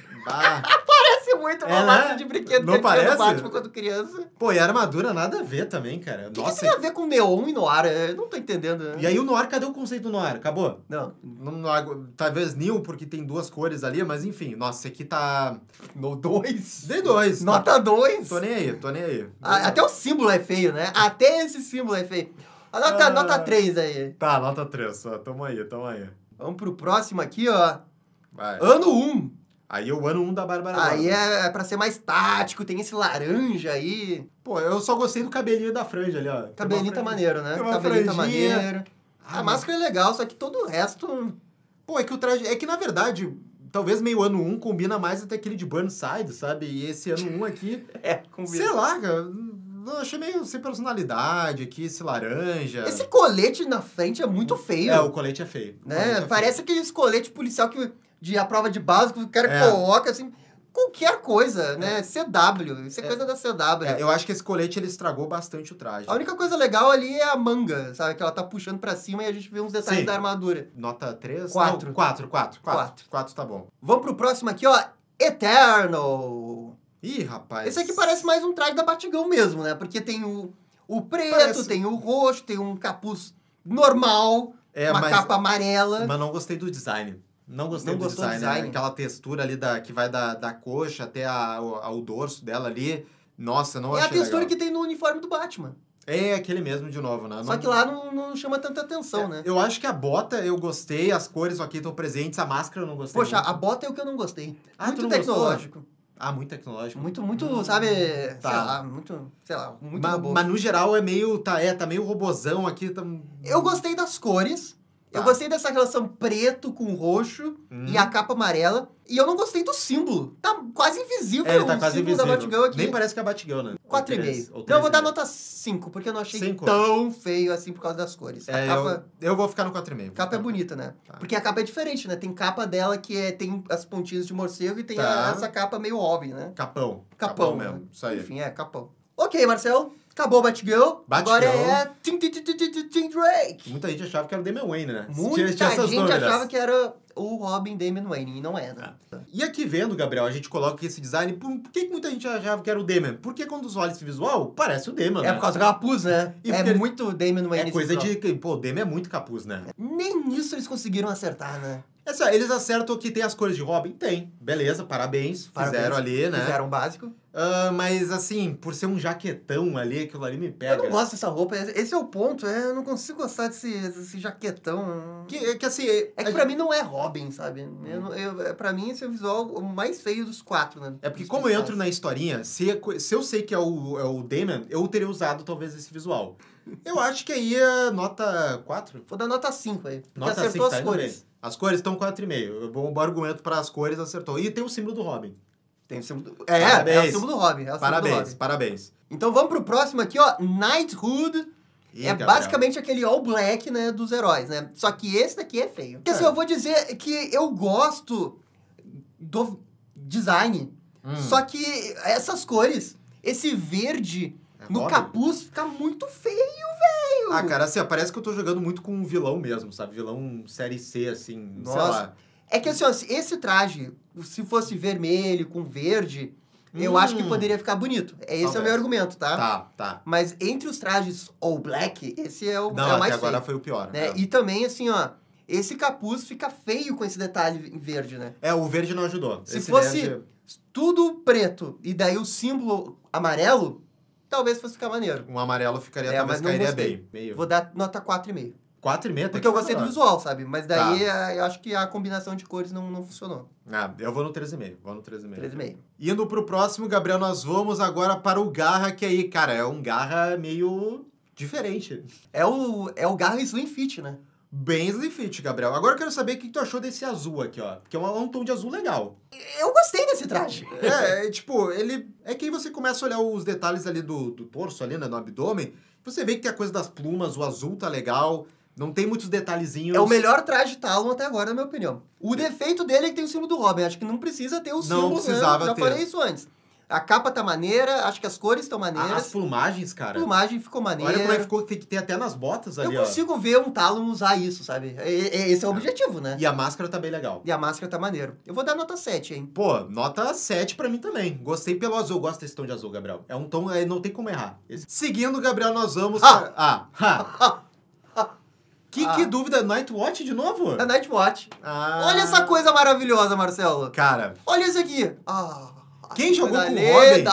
Parece muito uma máscara de brinquedo não que parece? Eu tinha no Batman quando criança. E a armadura nada a ver também, cara. O que tem a ver com neon e noir? Eu não tô entendendo. Né? E aí o noir, cadê o conceito do noir? Acabou? Não. Talvez neon, porque tem duas cores ali, mas enfim. Nossa, esse aqui tá... No 2. Dei 2. Nota 2. Tô nem aí. Até o símbolo é feio, né? Até esse símbolo é feio. Nota 3 aí. Tá, nota 3. Tamo aí. Vamos pro próximo aqui, ó. Vai. Ano 1. Aí é o ano 1 da Bárbara Gordon. Aí é pra ser mais tático, tem esse laranja aí. Eu só gostei do cabelinho da franja ali, ó. Cabelinho tá maneiro, né? Cabelinho tá maneiro. A máscara é legal, só que todo o resto... é que o traje... É que, na verdade, talvez meio ano 1 combina mais até aquele de Burnside, sabe? E esse ano 1 aqui... combina. Sei lá, cara... Eu achei meio sem personalidade aqui, esse laranja. Esse colete na frente é muito feio. O colete é feio. Né? Parece aqueles colete policial de a prova de básico que o cara coloca assim... Qualquer coisa, né? CW. Isso é coisa da CW. Eu acho que esse colete, ele estragou bastante o traje. A única coisa legal ali é a manga, sabe? Que ela tá puxando pra cima e a gente vê uns detalhes da armadura. Nota 3? 4. 4 tá bom. Vamos pro próximo aqui, ó. Eternal. Ih, rapaz. Esse aqui parece mais um traje da Batgirl mesmo, né? Porque tem o preto, tem o roxo, tem um capuz normal, capa amarela. Mas não gostei do design. Não gostei do design. Né? Aquela textura ali que vai da coxa até ao dorso dela ali. Nossa, não achei legal. É a textura legal. Que tem no uniforme do Batman. É aquele mesmo de novo, né? Só que lá não chama tanta atenção, né? Eu acho que a bota eu gostei, as cores aqui estão presentes, a máscara eu não gostei. Poxa, a bota é o que eu não gostei. Muito tecnológico. Gostou? Muito tecnológico. Muito, sabe, sei lá, muito robô. Mas no geral é meio, tá meio robozão aqui. Eu gostei das cores. Eu gostei dessa relação preto com roxo e a capa amarela. E eu não gostei do símbolo. Tá quase invisível ele tá quase símbolo invisível. da Batgirl aqui. Nem parece que é a Batgirl, né? 4,5. Não, eu vou dar nota 5, porque eu não achei tão feio assim por causa das cores. A capa, eu vou ficar no 4,5. A capa é bonita, né? Porque a capa é diferente, né? Tem capa dela que tem as pontinhas de morcego e tem essa capa meio óbvia, né? Capão mesmo, isso aí. Enfim, capão. Ok, Marcelo. Acabou o Batgirl. Agora é Tim Drake. Muita gente achava que era o Damian Wayne, né? Muita gente achava que era o Robin Damian Wayne, e não é, né? E aqui vendo, Gabriel, a gente coloca esse design... Por que muita gente achava que era o Damian? Porque quando você olha esse visual, parece o Damian, né? É por causa do capuz, né? Muito Damian Wayne. É coisa de... o Damian é muito capuz, né? Nem nisso eles conseguiram acertar, né? Eles acertam que tem as cores de Robin? Tem. Beleza, parabéns. Fizeram ali, né? Fizeram o básico. Mas, assim, por ser um jaquetão ali, aquilo ali me pega. Eu não gosto dessa roupa. Esse é o ponto. Eu não consigo gostar desse jaquetão. Assim... É que pra mim não é Robin, sabe? Pra mim esse é o visual o mais feio dos 4, né? É porque como eu entro na historinha, se eu sei que é o Damian, eu teria usado talvez esse visual. Eu acho que aí é nota 4. Vou dar nota 5 aí. Porque Nota acertou 5, as cores. As cores estão 4,5. Bom argumento para as cores, acertou. E tem o símbolo do Robin. Tem o símbolo do... É o símbolo do Robin. Parabéns. Então vamos pro próximo aqui, ó. Knighthood. Basicamente aquele all black, né, dos heróis, né? Só que esse daqui é feio. Porque assim, eu vou dizer que eu gosto do design. Só que essas cores, esse verde no capuz fica muito feio, velho. Ah, cara, assim, parece que eu tô jogando muito com um vilão mesmo, sabe? Vilão série C, assim, sei lá. É que assim, ó, esse traje, se fosse vermelho com verde, eu acho que poderia ficar bonito. Esse é o meu argumento, tá? Tá. Mas entre os trajes all black, esse é o mais feio. Não, até agora foi o pior. Né? E também, assim, ó, esse capuz fica feio com esse detalhe em verde, né? O verde não ajudou. Se fosse tudo preto e daí o símbolo amarelo, talvez fosse ficar maneiro. Um amarelo talvez cairia bem. Vou dar nota 4,5. 4,5? Porque eu gostei do visual, sabe? Mas daí eu acho que a combinação de cores não funcionou. Eu vou no 3,5. 3,5. Indo pro próximo, Gabriel, nós vamos agora para o Garra, que aí, cara, é um Garra meio diferente. É o Garra Slim Fit, né? Bem Slim Fit, Gabriel. Agora eu quero saber o que tu achou desse azul aqui, ó. Porque é um tom de azul legal. Eu gostei desse traje. Tipo, ele... É que aí você começa a olhar os detalhes ali do torso, ali, né, no abdômen. Você vê que tem a coisa das plumas, o azul tá legal. Não tem muitos detalhezinhos. É o melhor traje Talon até agora, na minha opinião. O defeito dele é que tem o símbolo do Robin. Acho que não precisa ter o símbolo. Não precisava ter. Já falei isso antes. A capa tá maneira, acho que as cores estão maneiras. As plumagens, cara. A plumagem ficou maneira. Olha como é que ficou, tem que ter até nas botas ali, Eu consigo ver um Talon usar isso, sabe? Esse é o objetivo, né? E a máscara tá bem legal. E a máscara tá maneiro. Eu vou dar nota 7, hein? Pô, nota 7 pra mim também. Gostei pelo azul. Gosto desse tom de azul, Gabriel. É um tom, não tem como errar. Seguindo, Gabriel, nós vamos... Que dúvida, Nightwatch de novo? É Nightwatch. Olha essa coisa maravilhosa, Marcelo. Cara. Olha isso aqui. Quem jogou com o Robin?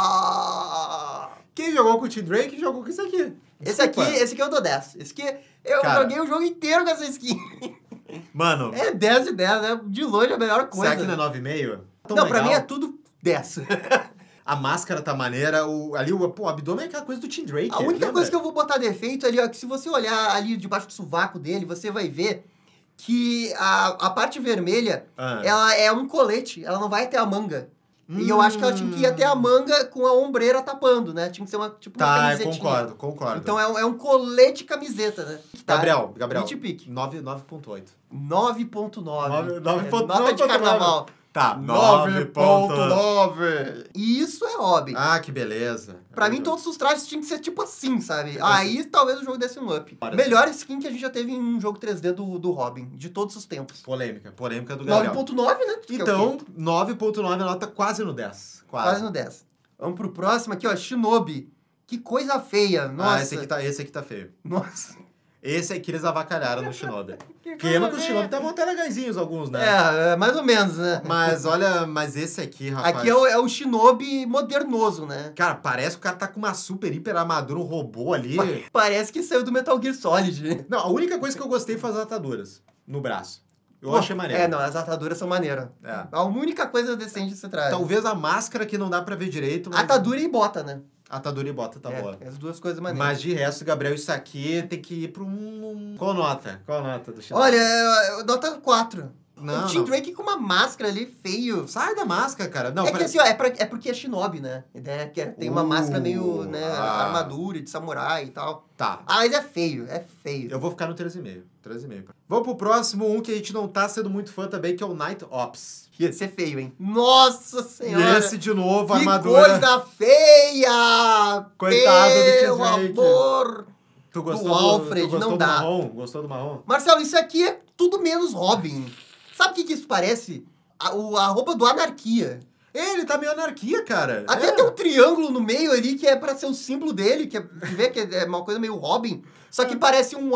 Quem jogou com o T-Drake jogou com isso aqui. Esse aqui eu dou 10. Esse aqui, eu joguei o jogo inteiro com essa skin. Mano. É 10 de 10, né? De longe é a melhor coisa. Será que não é 9,5? Não, pra mim é tudo 10. A máscara tá maneira, o abdômen é aquela coisa do Tim Drake. A única coisa que eu vou botar defeito ali, ó, que se você olhar ali debaixo do sovaco dele, você vai ver que a parte vermelha, ela é um colete, ela não vai ter a manga. E eu acho que ela tinha que ir até a manga com a ombreira tapando, né? Tinha que ser uma camisetinha. Concordo. Então é um colete camiseta, né? Gabriel, 9.8. 9.9. Nota de carnaval. Tá, 9.9. E isso é Robin. Que beleza. Pra mim, todos os trajes tinham que ser tipo assim, sabe? Aí talvez o jogo desse um up. Melhor skin que a gente já teve em um jogo 3D do Robin, de todos os tempos. Polêmica do Gabriel. 9.9, né? Então, 9.9 nota quase no 10. Quase no 10. Vamos pro próximo aqui, ó. Shinobi. Que coisa feia. Nossa. Esse aqui tá feio. Nossa. Esse aqui eles avacalharam no Shinobi. Pena que os Shinobi estavam até legaisinhos alguns, né? Mais ou menos, né? Mas olha, esse aqui, rapaz... Aqui é o Shinobi modernoso, né? Cara, parece que o cara tá com uma super, hiper armadura, um robô ali. Parece que saiu do Metal Gear Solid. Não, a única coisa que eu gostei foi as ataduras no braço. Eu achei maneiro. As ataduras são maneiras. A única coisa decente desse traje. Talvez a máscara que não dá pra ver direito. Mas... Atadura e bota, né? Atadura e bota tá boa. As duas coisas maneiras. Mas de resto, Gabriel, isso aqui tem que ir pra um... Qual nota? Qual nota do Shinobi? Olha, nota 4. Não, o Tim Drake com uma máscara ali, feio. Sai da máscara, cara. Não, que assim, ó, é porque é Shinobi, né? Tem uma máscara meio, né, armadura de samurai e tal. Tá. Mas é feio. Eu vou ficar no 3,5. 3,5. Vamos pro próximo, que a gente não tá sendo muito fã também, que é o Night Ops. Esse é feio, hein? Nossa Senhora! E esse de novo, que armadura... coisa feia! Coitado do Tim Pelo Drake. amor! Tu gostou do Alfred, tu gostou não do dá. Marrom? Gostou do marrom? Marcelo, isso aqui é tudo menos Robin. Sabe o que isso parece? A roupa do Anarquia. Ele tá meio anarquia, cara. Até tem um triângulo no meio ali que é pra ser o símbolo dele, que é uma coisa meio Robin, só que parece um A.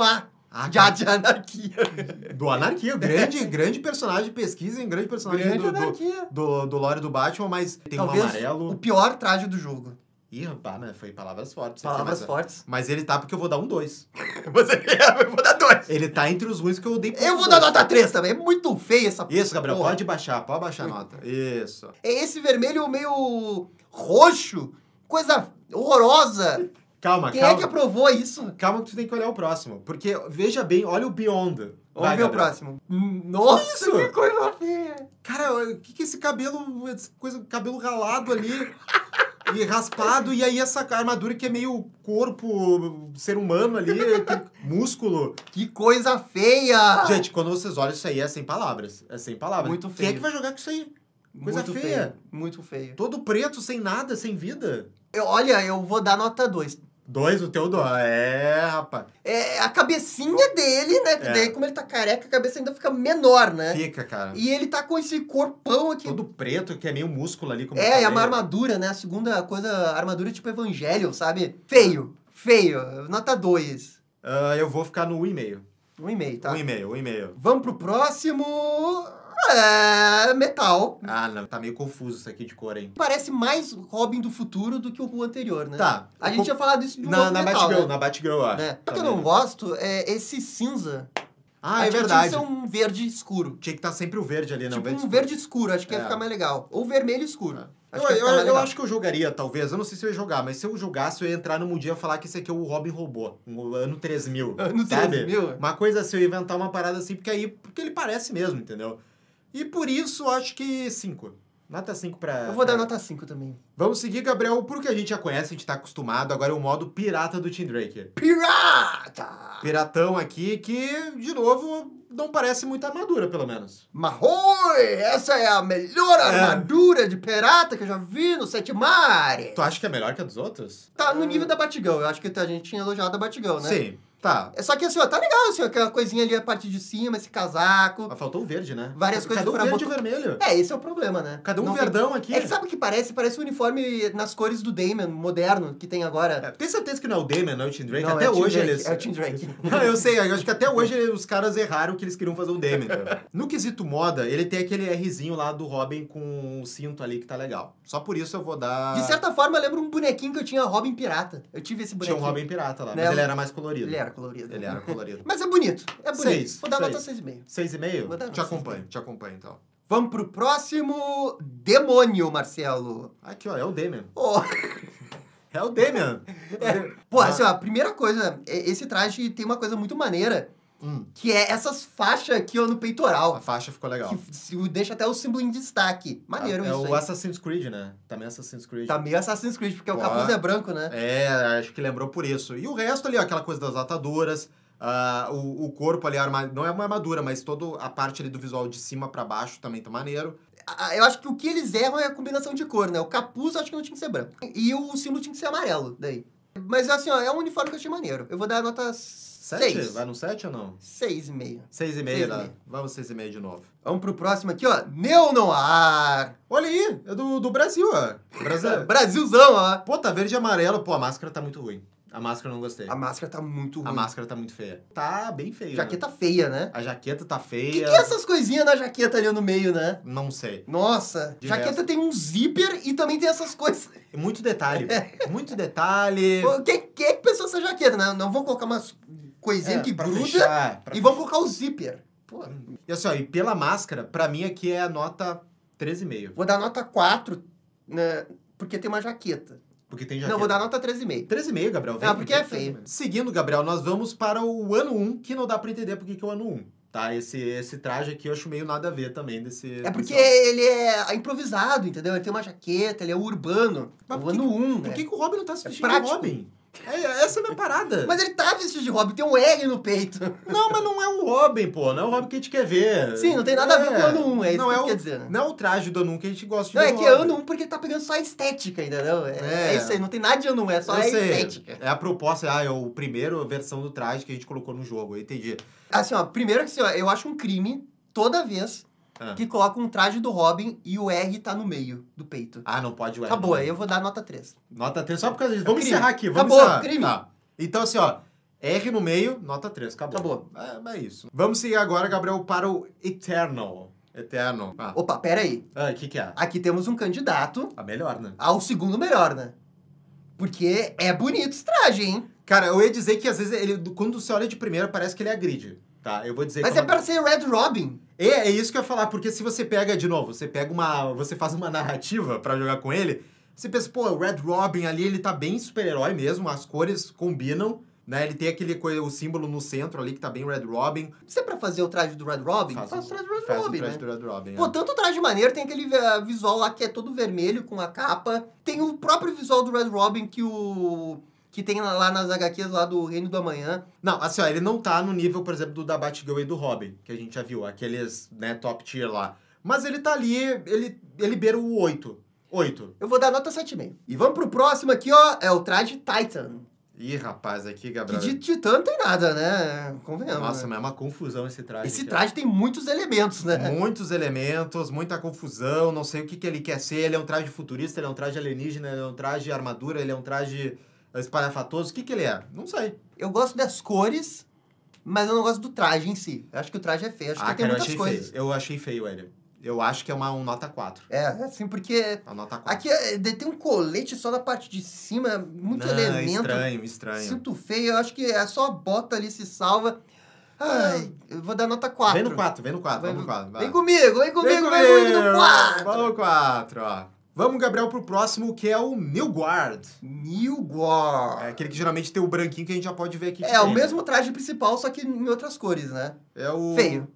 De Anarquia. Do Anarquia, grande personagem, pesquisem, grande personagem do lore do Batman, mas tem Talvez um amarelo. O pior traje do jogo. Ih, rapaz, né? Foi palavras fortes. Palavras fortes. Mas ele tá porque eu vou dar um 2. Eu vou dar 2. Ele tá entre os ruins que eu dei Eu vou dar nota 3 também. É muito feio essa Isso, Gabriel, porra. pode baixar a nota. Isso. É esse vermelho meio roxo. Coisa horrorosa. Calma. Quem é que aprovou isso? Calma que tu tem que olhar o próximo. Porque, veja bem, olha o Beyond. Vamos ver o próximo. Nossa, que coisa feia. Cara, o que é esse cabelo, cabelo ralado ali e raspado, e aí essa armadura que é meio corpo, ser humano ali, músculo. Que coisa feia. Gente, quando vocês olham isso aí, é sem palavras. É sem palavras. Muito feio. Quem é que vai jogar com isso aí? Coisa muito feia. Feio. Muito feio. Todo preto, sem nada, sem vida. Olha, eu vou dar nota 2. 2, o teu 2. É, rapaz. É a cabecinha dele, né? Que daí, como ele tá careca, a cabeça ainda fica menor, né? Fica, cara. E ele tá com esse corpão aqui. Todo preto, que é meio músculo ali. Como É uma armadura, né? A segunda coisa, armadura tipo Evangelho, sabe? Feio. Nota 2. Eu vou ficar no 1,5. 1,5, tá? 1,5. Vamos pro próximo... metal. Ah, não. Tá meio confuso isso aqui de cor, hein? Parece mais Robin do futuro do que o anterior, né? Tá. A gente tinha falado isso do na metal, Batgirl, né? na Batgirl, eu acho. Né? O que eu não gosto é esse cinza. Ah, é Tinha verdade. que ser um verde escuro. Tinha que estar sempre o verde ali, não? Tipo verde escuro, acho que ia ficar mais legal. Ou vermelho escuro. Eu acho que eu jogaria, talvez. Eu não sei se eu ia jogar, mas se eu jogasse, eu ia entrar no mundinho e falar que esse aqui é o Robin robô. No ano 3000. Ano sabe? 3000? Uma coisa assim, eu ia inventar uma parada assim, porque ele parece mesmo, entendeu? E por isso, eu acho que 5. Nota 5 pra... Eu vou dar nota 5 também. Vamos seguir, Gabriel, pro que a gente já conhece, a gente tá acostumado. Agora é o modo pirata do Tim Drake. Pirata! Piratão aqui que, de novo, não parece muita armadura, pelo menos. Mahoi! Essa é a melhor armadura de pirata que eu já vi no Sete Mares. Tu acha que é melhor que a dos outros? Tá no nível da Batgirl. Eu acho que a gente tinha elogiado a Batgirl, né? Sim, tá. Só que assim, ó, tá legal, assim, aquela coisinha ali, a parte de cima, esse casaco. Mas faltou o verde, né? Várias coisas Cadê o pra verde e botar- vermelho? Esse é o problema, né? Cadê um Não verdão tem... aqui? É que sabe o que parece? Parece o uniforme nas cores do Damon, moderno, que tem agora. Tem certeza que não é o Damon, não é o Tim Drake? Não, até é o Tim hoje Drake, eles... é o Tim Drake. Não, eu sei, eu acho que até hoje os caras erraram que eles queriam fazer um Damon. No quesito moda, ele tem aquele Rzinho lá do Robin com o cinto ali que tá legal. Só por isso eu vou dar... De certa forma, eu lembro um bonequinho que eu tinha, Robin Pirata. Eu tive esse Tinha bonequinho. um Robin pirata lá, Né? mas ele era mais colorido. Ele era colorido. Ele era colorido. Mas é bonito, é bonito. 6. Vou dar nota 6,5. 6,5? Vou dar Te nota acompanho então. Vamos pro próximo demônio, Marcelo. Aqui, ó, é o Damon. Oh. É o Damon. Pô, assim, ó, a primeira coisa, esse traje tem uma coisa muito maneira, que é essas faixas aqui, ó, no A peitoral. faixa ficou legal. Que deixa até o símbolo em destaque. Maneiro É isso o aí. Assassin's Creed, né? Também Assassin's Creed. Tá meio Assassin's Creed, porque o Pô. capuz é branco, né? É, acho que lembrou por isso. E o resto ali, ó, aquela coisa das ataduras, o corpo ali, não é uma armadura, mas toda a parte ali do visual de cima pra baixo também tá maneiro. Eu acho que o que eles erram é a combinação de cor, né? O capuz eu acho que não tinha que ser branco. E o símbolo tinha que ser amarelo, daí. Mas assim, ó, é um uniforme que eu achei maneiro. Eu vou dar a nota 7? 6. Vai no 7 ou não? 6,5. 6,5, né? Vamos 6,5 de novo. Vamos pro próximo aqui, ó. Neo Noir. Olha aí, é do Brasil, ó. Brasilzão, ó. Pô, tá verde e amarelo. Pô, a máscara tá muito ruim. A máscara eu não gostei. A máscara tá muito ruim. A máscara tá muito feia. Tá bem feia. Jaqueta feia, né? A jaqueta tá O que feia. é essas coisinhas na jaqueta ali no meio, né? Não sei. Nossa, De jaqueta resto. tem um zíper e também tem essas coisas. Muito detalhe. Muito detalhe. Pô, quem é que pensou essa jaqueta, né? Não vão colocar umas coisinhas que pra gruda fechar, e vão colocar o zíper. Pô, E assim, ó, e pela máscara, pra mim aqui é a nota 13,5. vou dar nota 4, né? Porque tem uma jaqueta. Porque tem jaqueta. Não, vou dar nota 3,5. 13,5, Gabriel. Ah, porque é feio. Seguindo, Gabriel, nós vamos para o ano 1, que não dá pra entender porque que é o ano 1. Tá? Esse traje aqui eu acho meio nada a ver também desse... É porque desse ele é improvisado, entendeu? Ele tem uma jaqueta, ele é urbano. Mas o por que ano 1, Por né? que o Robin não tá se É vestindo de prático. Robin? Essa é a minha parada. Mas ele tá vestido de Robin, tem um R no peito. Não, mas não é o Robin, pô. Não é o Robin que a gente quer ver. Sim, não tem nada a ver com o ano 1, é isso não que é quer dizer, né? Não é o traje do ano 1 que a gente gosta de Não, ver é no que é Robin. ano 1 porque tá pegando só a estética, entendeu? É É. isso aí, não tem nada de ano 1, é só Eu a sei. estética. É a proposta, é o primeiro versão do traje que a gente colocou no jogo, eu entendi. Assim, ó, primeiro que assim, ó, eu acho um crime toda vez que coloca um traje do Robin e o R tá no meio do peito. Ah, não pode o Acabou, aí eu vou dar nota 3. Nota 3, só por causa disso. Vamos crime. encerrar aqui, vamos Acabou, encerrar. crime. Tá. Então, assim, ó, R no meio, nota 3, acabou. É isso. Vamos seguir agora, Gabriel, para o Eternal. Ah. Opa, pera aí. O que é? Aqui temos um candidato A melhor, né? ao segundo melhor, né? Porque é bonito esse traje, hein? Cara, eu ia dizer que às vezes, quando você olha de primeira, parece que ele agride, tá? Eu vou dizer Mas que é para ser Red Robin. É isso que eu ia falar, porque se você pega, de novo, você faz uma narrativa pra jogar com ele, você pensa, pô, o Red Robin ali, ele tá bem super-herói mesmo, as cores combinam, né? Ele tem o símbolo no centro ali que tá bem Red Robin. Se é pra fazer o traje do Red Robin, faz o traje do Red Robin, né? Do Red Robin, Pô, tanto traje maneiro, tem aquele visual lá que é todo vermelho com a capa. Tem o próprio visual do Red Robin que tem lá nas HQs lá do Reino do Amanhã. Não, assim, ó, ele não tá no nível, por exemplo, do da Batgirl e do Robin, que a gente já viu, aqueles, né, top tier lá. Mas ele tá ali, ele beira o 8. Eu vou dar nota 7,5. E vamos pro próximo aqui, ó, é o traje Titan. Ih, rapaz, aqui, Gabriel... Que de Titã não tem nada, né? Convenhamos. Nossa, né? mas é uma confusão esse traje. Esse traje tem muitos elementos, né? Muitos elementos, muita confusão, não sei o que ele quer ser. Ele é um traje futurista, ele é um traje alienígena, ele é um traje armadura, ele é um traje espalhafatoso. O que ele é? Não sei. Eu gosto das cores, mas eu não gosto do traje em si. Eu acho que o traje é feio. Acho que tem muitas coisas. Feio. Eu achei feio ele. Eu acho que é um nota 4. É, assim, porque... A nota 4. Aqui tem um colete só na parte de cima, muito elemento. Estranho. Sinto feio, eu acho que é só a bota ali se salva. Ai, eu vou dar nota 4. Vem no 4, vamos no 4. Vem comigo no 4. Vamos no 4, ó. Vamos, Gabriel, pro próximo, que é o Nilguard. Nilguard. É aquele que geralmente tem o branquinho que a gente já pode ver aqui. É, o mesmo traje principal, só que em outras cores, né? É o... Feio.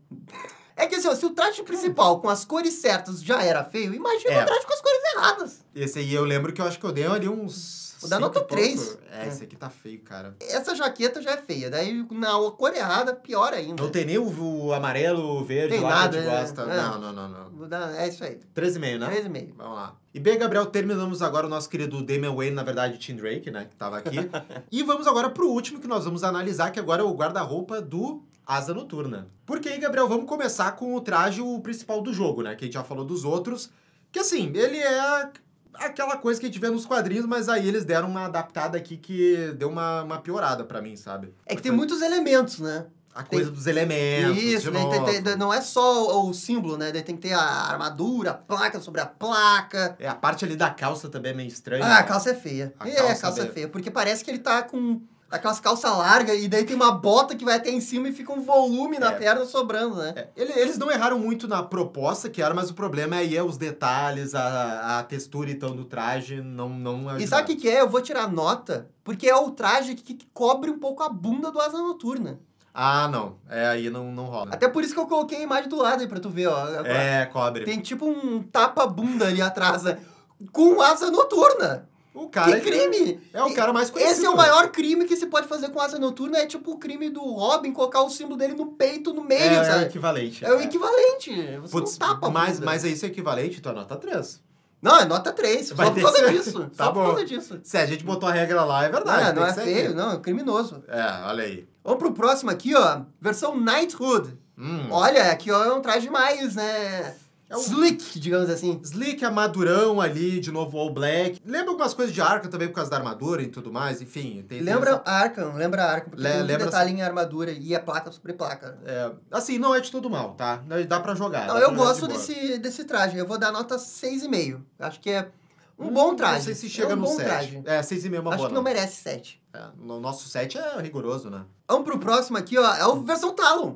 É que assim, ó, se o traje principal com as cores certas já era feio, imagina o traje com as cores erradas. Esse aí eu lembro que eu acho que eu dei ali uns... Vou dar nota 3. Esse aqui tá feio, cara. Essa jaqueta já é feia, daí na cor errada, pior ainda. Não tem nem o amarelo, o verde, tem lá nada, que a gente gosta. É. Não. Vou dar, é isso aí. 13,5, né? 13,5. Vamos lá. E bem, Gabriel, terminamos agora o nosso querido Damian Wayne, na verdade, Tim Drake, né, que tava aqui. E vamos agora pro último que nós vamos analisar, que agora é o guarda-roupa do Asa Noturna. Porque aí, Gabriel, vamos começar com o traje principal do jogo, né, que a gente já falou dos outros, que assim, ele é aquela coisa que a gente vê nos quadrinhos, mas aí eles deram uma adaptada aqui que deu uma piorada pra mim, sabe? É que tem muitos elementos, né? A coisa dos elementos, isso, não é só o símbolo, né? Daí tem que ter a armadura, a placa sobre a placa. É, a parte ali da calça também é meio estranha. Ah, a calça é feia. A calça é feia. Porque parece que ele tá com aquelas calças largas e daí tem uma bota que vai até em cima e fica um volume na perna sobrando, né? É. Eles não erraram muito na proposta que era, mas o problema aí é os detalhes, a textura então do traje não ajuda. E sabe o que é? Eu vou tirar nota porque é o traje que cobre um pouco a bunda do Asa Noturna. Ah, não. Aí não rola. Até por isso que eu coloquei a imagem do lado aí pra tu ver, ó. Cobre. Tem tipo um tapa-bunda ali atrás, né? Com Asa Noturna. O cara que crime! É o cara mais conhecido. Esse é o maior crime que se pode fazer com Asa Noturna. É tipo o crime do Robin, colocar o símbolo dele no peito, no meio, sabe? É o equivalente. É o equivalente. Você não tapa mas isso é equivalente, então nota 3. Não, é nota 3. Só por causa disso. Tá só bom. por causa disso. Se a gente botou a regra lá, é verdade. Não é feio, não. É criminoso. Olha aí. Vamos pro próximo aqui, ó. Versão Knighthood. Olha, aqui ó, é um traje mais, né? Slick, digamos assim. Slick, amadurão ali, de novo All Black. Lembra algumas coisas de Arkham também por causa da armadura e tudo mais, enfim. Lembra Arkham, porque tem um detalhe assim, em armadura e é placa sobre placa. Assim, não é de todo mal, tá? Dá pra jogar. Não, eu gosto desse traje. Eu vou dar nota 6,5. Acho que é um bom traje. Não sei se chega no 7. Traje. 6,5 é uma boa. Acho que não merece 7. O nosso 7 é rigoroso, né? Vamos pro próximo aqui, ó. É o versão Talon.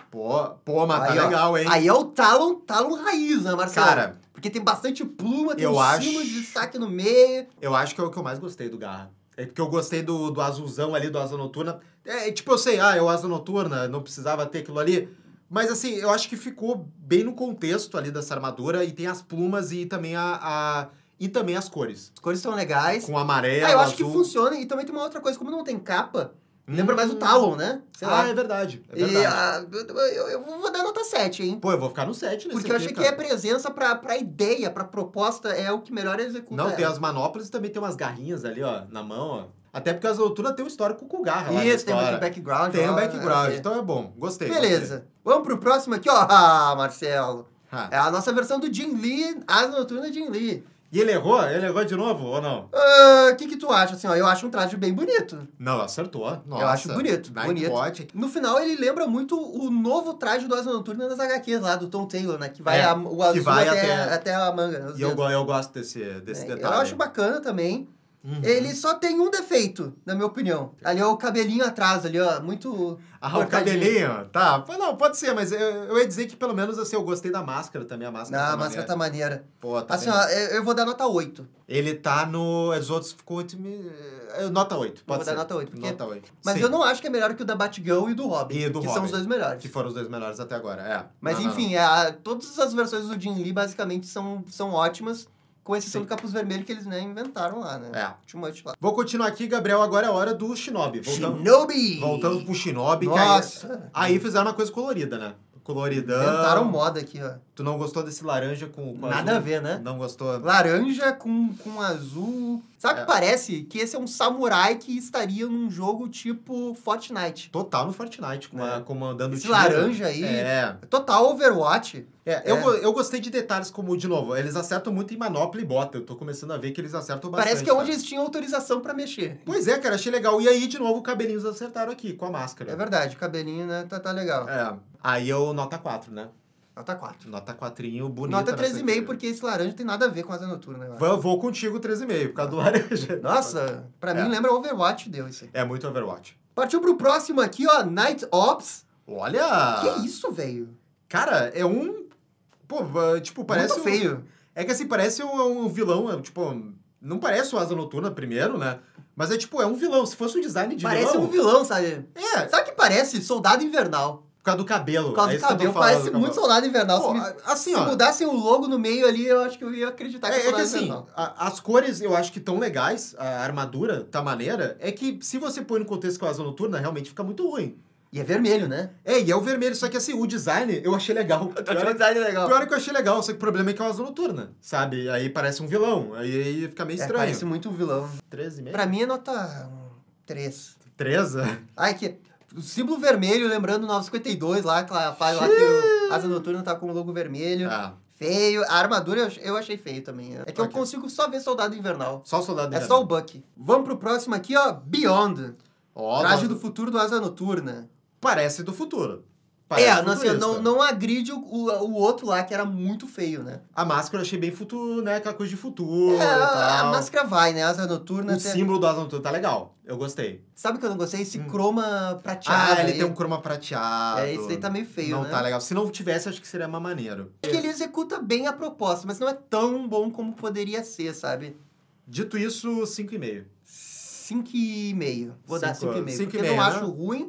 Pô, mas aí, tá legal, hein? Aí é o Talon raiz, né, Marcelo? Cara, porque tem bastante pluma, tem símbolo de destaque no meio. Eu acho que é o que eu mais gostei do Garra. É porque eu gostei do azulzão ali, do Asa Noturna. Tipo, eu sei, é o Asa Noturna, não precisava ter aquilo ali. Mas assim, eu acho que ficou bem no contexto ali dessa armadura. E tem as plumas e também e também as cores. As cores são legais. Com amarelo, eu acho azul. que funciona. E também tem uma outra coisa, como não tem capa... Lembra mais o Talon, né? Sei lá. É verdade. Eu vou dar nota 7, hein? Pô, eu vou ficar no 7 nesse porque eu achei que a presença pra ideia, pra proposta, é o que melhor executa. Não, tem as manoplas e também tem umas garrinhas ali, ó, na mão, ó. Até porque a Asa Noturna tem um histórico com o Garra lá. Isso, tem um background. Tem um background, então é bom. Gostei. Beleza. Vamos pro próximo aqui, ó. Ah, Marcelo. É a nossa versão do Jim Lee, Asa Noturna Jim Lee. E ele errou? Ele errou de novo ou não? O que tu acha? Assim, ó, eu acho um traje bem bonito. Não, acertou. Nossa. Eu acho bonito. Nightbot. No final, ele lembra muito o novo traje do Asa Noturna das HQs lá, do Tom Taylor, né? Que vai o azul vai até a manga. Né? E eu gosto desse detalhe. Eu acho bacana também. Ele só tem um defeito, na minha opinião. Ali é o cabelinho atrás, ali, ó, muito... O cabelinho? Tá. Não, pode ser, mas eu ia dizer que pelo menos assim, eu gostei da máscara também. A máscara a máscara tá maneira. Pô, tá assim, ó, eu vou dar nota 8. Ele tá no... Os outros ficou... Nota 8, pode ser. Vou dar nota 8. Porque... Nota 8. Mas Sim. Eu não acho que é melhor que o da Batgirl e do Robin. E do que Robin, são os dois melhores. Que foram os dois melhores até agora, Mas enfim, todas as versões do Jim Lee basicamente são ótimas. Com exceção do Capuz Vermelho que eles inventaram lá, né? Too much lá. Vou continuar aqui, Gabriel. Agora é a hora do Shinobi. Voltamos pro Shinobi. Nossa! Aí fizeram uma coisa colorida, né? Coloridão. Inventaram moda aqui, ó. Tu não gostou desse laranja com Nada azul? a ver, né? Não gostou? Laranja com azul. Sabe o que parece? Que esse é um samurai que estaria num jogo tipo Fortnite. Total no Fortnite, comandando o esse time. laranja aí. Total Overwatch. Eu gostei de detalhes como, de novo, eles acertam muito em manopla e bota. Eu tô começando a ver que eles acertam bastante. Parece que é onde eles tinham autorização pra mexer. Pois é, cara, achei legal. E aí, de novo, o cabelinhos acertaram aqui, com a máscara. É verdade, o cabelinho, né, tá legal. Aí eu nota 4, né? Nota 4. Nota 4, bonito. Nota 3,5, porque esse laranja tem nada a ver com Asa Noturna. Eu vou contigo 3,5, por causa do laranja. Nossa, pra mim lembra Overwatch, deu isso aí. É muito Overwatch. Partiu pro próximo aqui, ó, Night Ops. Olha! Que isso, velho? Cara, é um... Pô, tipo, parece... Muito feio. É que assim, parece um vilão, tipo... Não parece o Asa Noturna primeiro, né? Mas é um vilão. Se fosse um design de parece vilão... Parece um vilão, sabe? Sabe o que parece? Soldado Invernal. Por causa do cabelo. Por causa do cabelo. Parece muito Soldado Invernal. Pô, se mudassem o logo no meio ali, eu acho que eu ia acreditar que é Soldado Invernal. As cores eu acho que tão legais, a armadura tá maneira, é que se você põe no contexto com a Asa Noturna, realmente fica muito ruim. E é vermelho, né? E é o vermelho, só que assim, o design eu achei legal. O design é legal. Pior que eu achei legal, só que o problema é que é o Asa Noturna, sabe? Aí parece um vilão, aí fica meio estranho. Parece muito um vilão. 13,5? Pra mim é nota 3. 3? Ai, que... O símbolo vermelho, lembrando o 952 lá, que ela faz lá que o Asa Noturna tá com o logo vermelho. Feio. A armadura eu achei feio também. É que eu consigo só ver Soldado Invernal. Só Soldado Invernal. É só o Bucky. Vamos pro próximo aqui, ó. Beyond. Traje do futuro do Asa Noturna. Parece do futuro. Não agride o outro lá, que era muito feio, né? A máscara eu achei bem futuro, né? Aquela coisa de futuro e tal. A máscara vai, né? Asa Noturna... O símbolo do Asa Noturna tá legal. Eu gostei. Sabe o que eu não gostei? Esse croma prateado. Ele tem um croma prateado. Isso aí tá meio feio, não né? Não tá legal. Se não tivesse, acho que seria mais maneiro. Acho que ele executa bem a proposta, mas não é tão bom como poderia ser, sabe? Dito isso, 5,5. 5,5. Vou dar 5,5. Porque eu não acho ruim,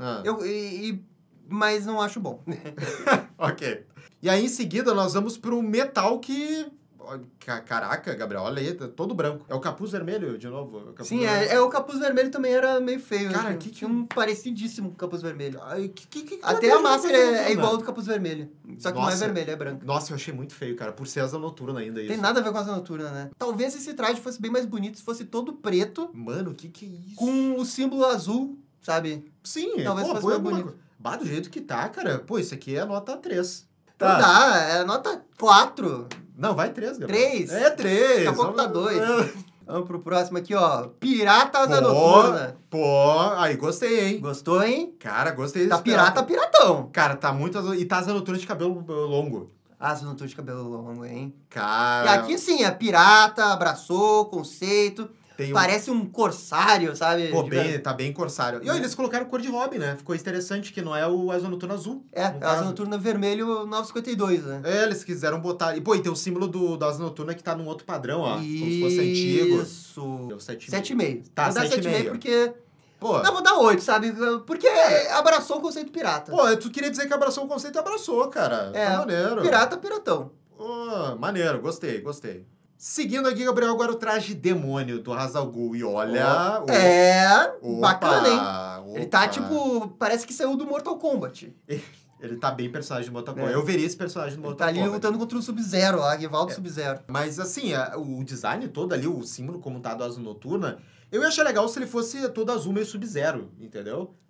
mas não acho bom. Ok. E aí, em seguida, nós vamos pro metal que... Caraca, Gabriel, olha aí, tá todo branco. É o capuz vermelho, de novo? Sim, o capuz vermelho também era meio feio. Cara, tinha um parecidíssimo com o capuz vermelho. Até a máscara é igual ao do capuz vermelho. Só que não é vermelho, é branco. Nossa, eu achei muito feio, cara, por ser Asa Noturna ainda isso. Tem nada a ver com Asa Noturna, né? Talvez esse traje fosse bem mais bonito se fosse todo preto. Mano, que é isso? Com o símbolo azul, sabe? Sim, talvez fosse mais bonito. Do jeito que tá, cara, isso aqui é nota 3. Não dá, é nota 4. Não, vai 3, Gabriel. 3? É 3. Daqui a pouco tá 2. Vamos pro próximo aqui, ó. Pirata Asa Noturna. Aí gostei, hein? Gostou, hein? Cara, gostei. Tá piratão. Cara, tá muito... E tá Asa Noturna de cabelo longo. Asa Noturna de cabelo longo, hein? Cara... E aqui sim, é pirata, abraçou, conceito... Parece um corsário, sabe? Tá bem corsário. E eles colocaram cor de Robin, né? Ficou interessante que não é o Asa Noturna azul. É o Asa Noturna vermelho 952, né? Eles quiseram botar... E, e tem o símbolo do Asa Noturna que tá num outro padrão, ó. Como se fosse antigo. Isso. Deu 7,5. Tá, vou dar 7,5 porque... Não, vou dar 8, sabe? Porque abraçou o conceito pirata. Tu queria dizer que abraçou o conceito, abraçou, cara. Tá maneiro. Piratão. Maneiro, gostei. Seguindo aqui, Gabriel, agora o traje demônio do Ra's al Ghul. E olha... Bacana, hein? Ele tá, parece que saiu do Mortal Kombat. Ele tá bem personagem do Mortal Kombat. Eu veria esse personagem do Mortal Kombat. Tá ali lutando contra o Sub-Zero lá, rival do Sub-Zero. Mas, assim, o design todo ali, o símbolo como tá do Asa Noturna, eu ia achar legal se ele fosse todo azul meio Sub-Zero, entendeu?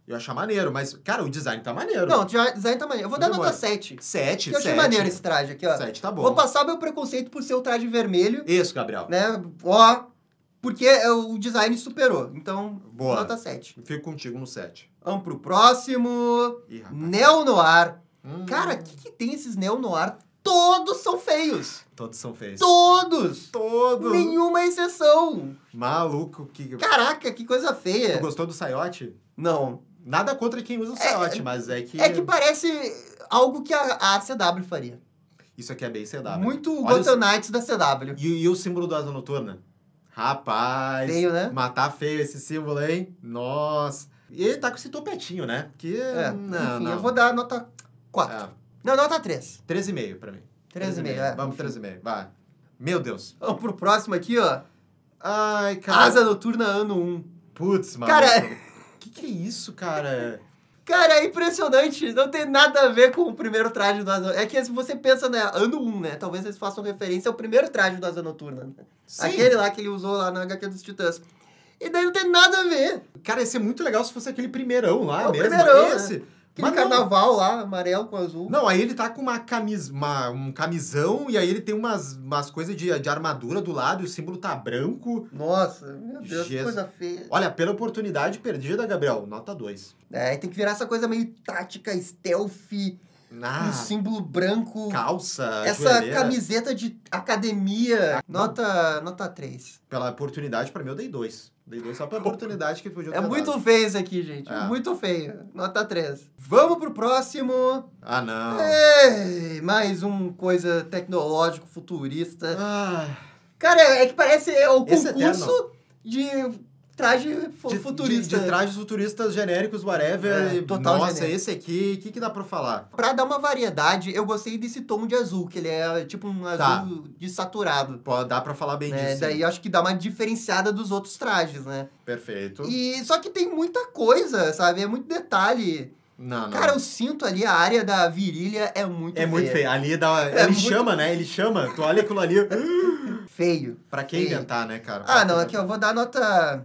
Eu ia achar maneiro, mas, cara, o design tá maneiro. Não, o design tá maneiro. Eu vou dar nota 7. 7, Eu achei maneiro esse traje aqui, ó. 7 tá bom. Vou passar meu preconceito por ser o traje vermelho. Isso, Gabriel. Né? Ó, porque o design superou. Então, boa. Nota 7. Fico contigo no 7. Vamos pro próximo. Ih, rapaz. Neo-noir. Cara, o que tem esses neo-noir? Todos são feios. Todos são feios. Todos. Todos. Nenhuma exceção. Maluco. Que... Caraca, que coisa feia. Tu gostou do saiote? Não. Nada contra quem usa o saiote, mas é que... É que parece algo que a CW faria. Isso aqui é bem CW. Muito Olha Gotham Knights da CW. E o símbolo do Asa Noturna? Rapaz. Feio, né? Matar feio esse símbolo, hein? Nossa. E ele tá com esse topetinho, né? Que... Enfim, eu vou dar nota 4. Não, nota 3. 13,5 pra mim. 13,5, Vamos, 13,5. Vai. Meu Deus. Vamos pro próximo aqui, ó. Ai, cara. Asa Noturna ano 1. Putz, mano. Cara... Que é isso, cara? Cara, é impressionante. Não tem nada a ver com o primeiro traje do Asa... É que se você pensa, né, ano 1, né? Talvez eles façam referência ao primeiro traje do Asa Noturna. Né? Sim. Aquele lá que ele usou lá na HQ dos Titãs. E daí não tem nada a ver. Cara, ia ser muito legal se fosse aquele primeirão lá mesmo. Primeirão, esse. Né? Aquele carnaval lá, amarelo com azul. Não, aí ele tá com um camisão e aí ele tem umas coisas de armadura do lado e o símbolo tá branco. Nossa, meu Deus, que coisa feia. Olha, pela oportunidade perdida, Gabriel, nota 2. É, tem que virar essa coisa meio tática, stealth, um símbolo branco. Calça, essa joelheira. Camiseta de academia. Nota 3. Pela oportunidade, pra mim, eu dei 2. Dei 2 só pela oportunidade que podia ter É muito dado. feio isso aqui, gente. Muito feio. Nota 3. Vamos pro próximo. Ah, não. Ei, mais um coisa tecnológico, futurista. Cara, é que parece o concurso de traje futurista. De trajes futuristas genéricos, whatever. Total Nossa, genérico. esse aqui, o que dá pra falar? Pra dar uma variedade, eu gostei desse tom de azul, que ele é tipo um azul desaturado. Dá pra falar bem disso. Daí eu acho que dá uma diferenciada dos outros trajes, né? Perfeito. Só que tem muita coisa, sabe? É muito detalhe. Não. Cara, eu sinto ali a área da virilha é muito feia. É muito feio. Ali ele chama, né? Ele chama. Tu olha aquilo ali. Feio. Pra quem inventar, né, cara? Não, aqui eu vou dar nota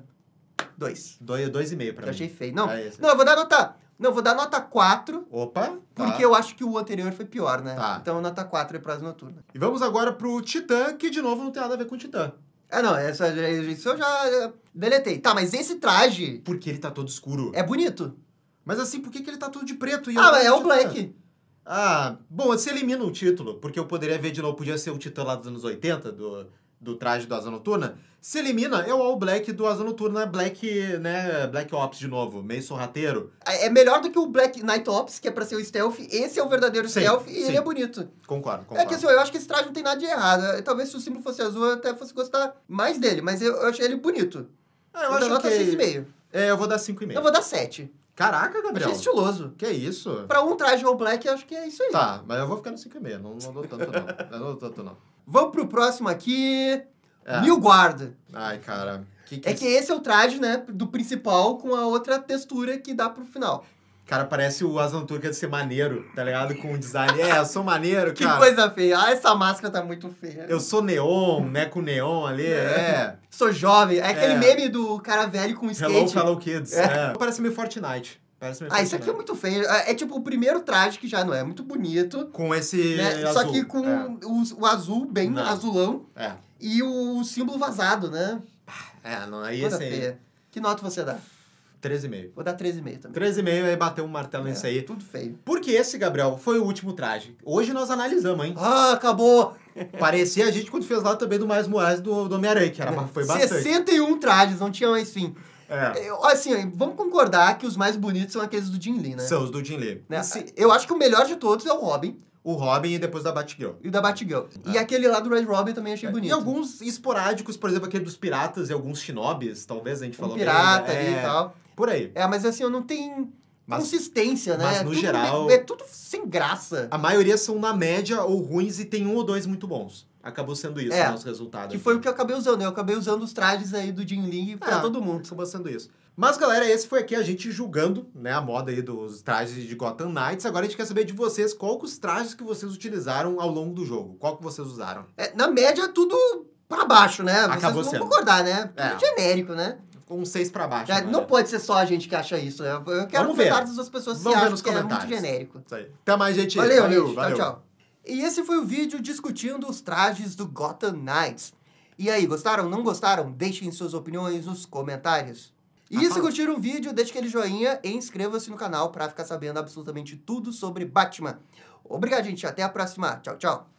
2. 2,5 pra mim. Eu achei feio. Não, eu vou dar nota 4. Opa. Porque eu acho que o anterior foi pior, né? Tá. Então nota 4 é pra Asa Noturna. E vamos agora pro Titã, que de novo não tem nada a ver com o Titã. Não, isso eu já deletei. Tá, mas esse traje... Porque ele tá todo escuro. É bonito. Mas assim, por que ele tá todo de preto? Mas é o Black. Bom, você elimina o título, porque eu poderia ver de novo, podia ser o Titã lá dos anos 80, do traje do Asa Noturna. Se elimina, é o All Black do Asa Noturna, Black Ops de novo, meio sorrateiro. É melhor do que o Black Night Ops, que é pra ser o stealth. Esse é o verdadeiro stealth e ele é bonito. Concordo. É que assim, eu acho que esse traje não tem nada de errado. Talvez se o símbolo fosse azul, eu até fosse gostar mais dele, mas eu achei ele bonito. Eu acho nota que... 6,5. Eu vou dar 5,5. Eu vou dar 7. Caraca, Gabriel. Achei estiloso. Que isso? Pra um traje All Black, eu acho que é isso aí. Tá, mas eu vou ficar no 5,5. Não dou tanto, não. Eu não dou tanto, não. Vamos pro próximo aqui. Nilfgaard. Ai, cara. Que esse é o traje, né, do principal com a outra textura que dá pro final. Cara, parece o Asa Noturna que ia ser maneiro, tá ligado? Com o design. Eu sou maneiro, cara. Que coisa feia. Essa máscara tá muito feia. Eu sou neon, né? Com neon ali, Sou jovem. É aquele meme do cara velho com skate. Hello, fellow kids. Parece meio Fortnite. Isso aqui é muito feio. É tipo o primeiro traje que já não é muito bonito. Com esse azul. Só que com o azul bem azulão. E o símbolo vazado, né? Aí assim... feia. Que nota você dá? 13,5. Vou dar 3,5 também. 13,5, aí bateu um martelo nisso aí. Tudo feio. Porque esse, Gabriel, foi o último traje. Hoje nós analisamos, hein? Acabou! Parecia a gente quando fez lá também do Miles Morales do Homem-Aranha, que foi bastante. 61 trajes, não tinha mais fim. Assim, vamos concordar que os mais bonitos são aqueles do Jim Lee, né? São os do Jim Lee. Né? Eu acho que o melhor de todos é o Robin. O Robin e depois da Batgirl. E o da Batgirl. E aquele lá do Red Robin também achei bonito. E alguns esporádicos, por exemplo, aquele dos piratas e alguns shinobis, talvez a gente falou pirata ali e tal. Por aí. Mas assim, eu não tenho consistência, né? Mas no geral... É tudo sem graça. A maioria são na média ou ruins e tem um ou dois muito bons. Acabou sendo isso o nosso resultado. Que foi o que eu acabei usando. Eu acabei usando os trajes aí do Jim Lee pra todo mundo. Acabou sendo isso. Mas, galera, esse foi aqui a gente julgando, né, a moda aí dos trajes de Gotham Knights. Agora a gente quer saber de vocês qual que os trajes que vocês utilizaram ao longo do jogo. Qual que vocês usaram? Na média, tudo pra baixo, né? Acabou vocês vão sendo. concordar, né? Tudo genérico, né? um 6 pra baixo. Não pode ser só a gente que acha isso, né? Eu quero comentários das pessoas que acham que é muito genérico. Isso aí. Até mais, gente. Valeu. Tchau. E esse foi o vídeo discutindo os trajes do Gotham Knights. E aí, gostaram? Não gostaram? Deixem suas opiniões nos comentários. E se curtiram o vídeo, deixe aquele joinha e inscreva-se no canal para ficar sabendo absolutamente tudo sobre Batman. Obrigado, gente. Até a próxima. Tchau.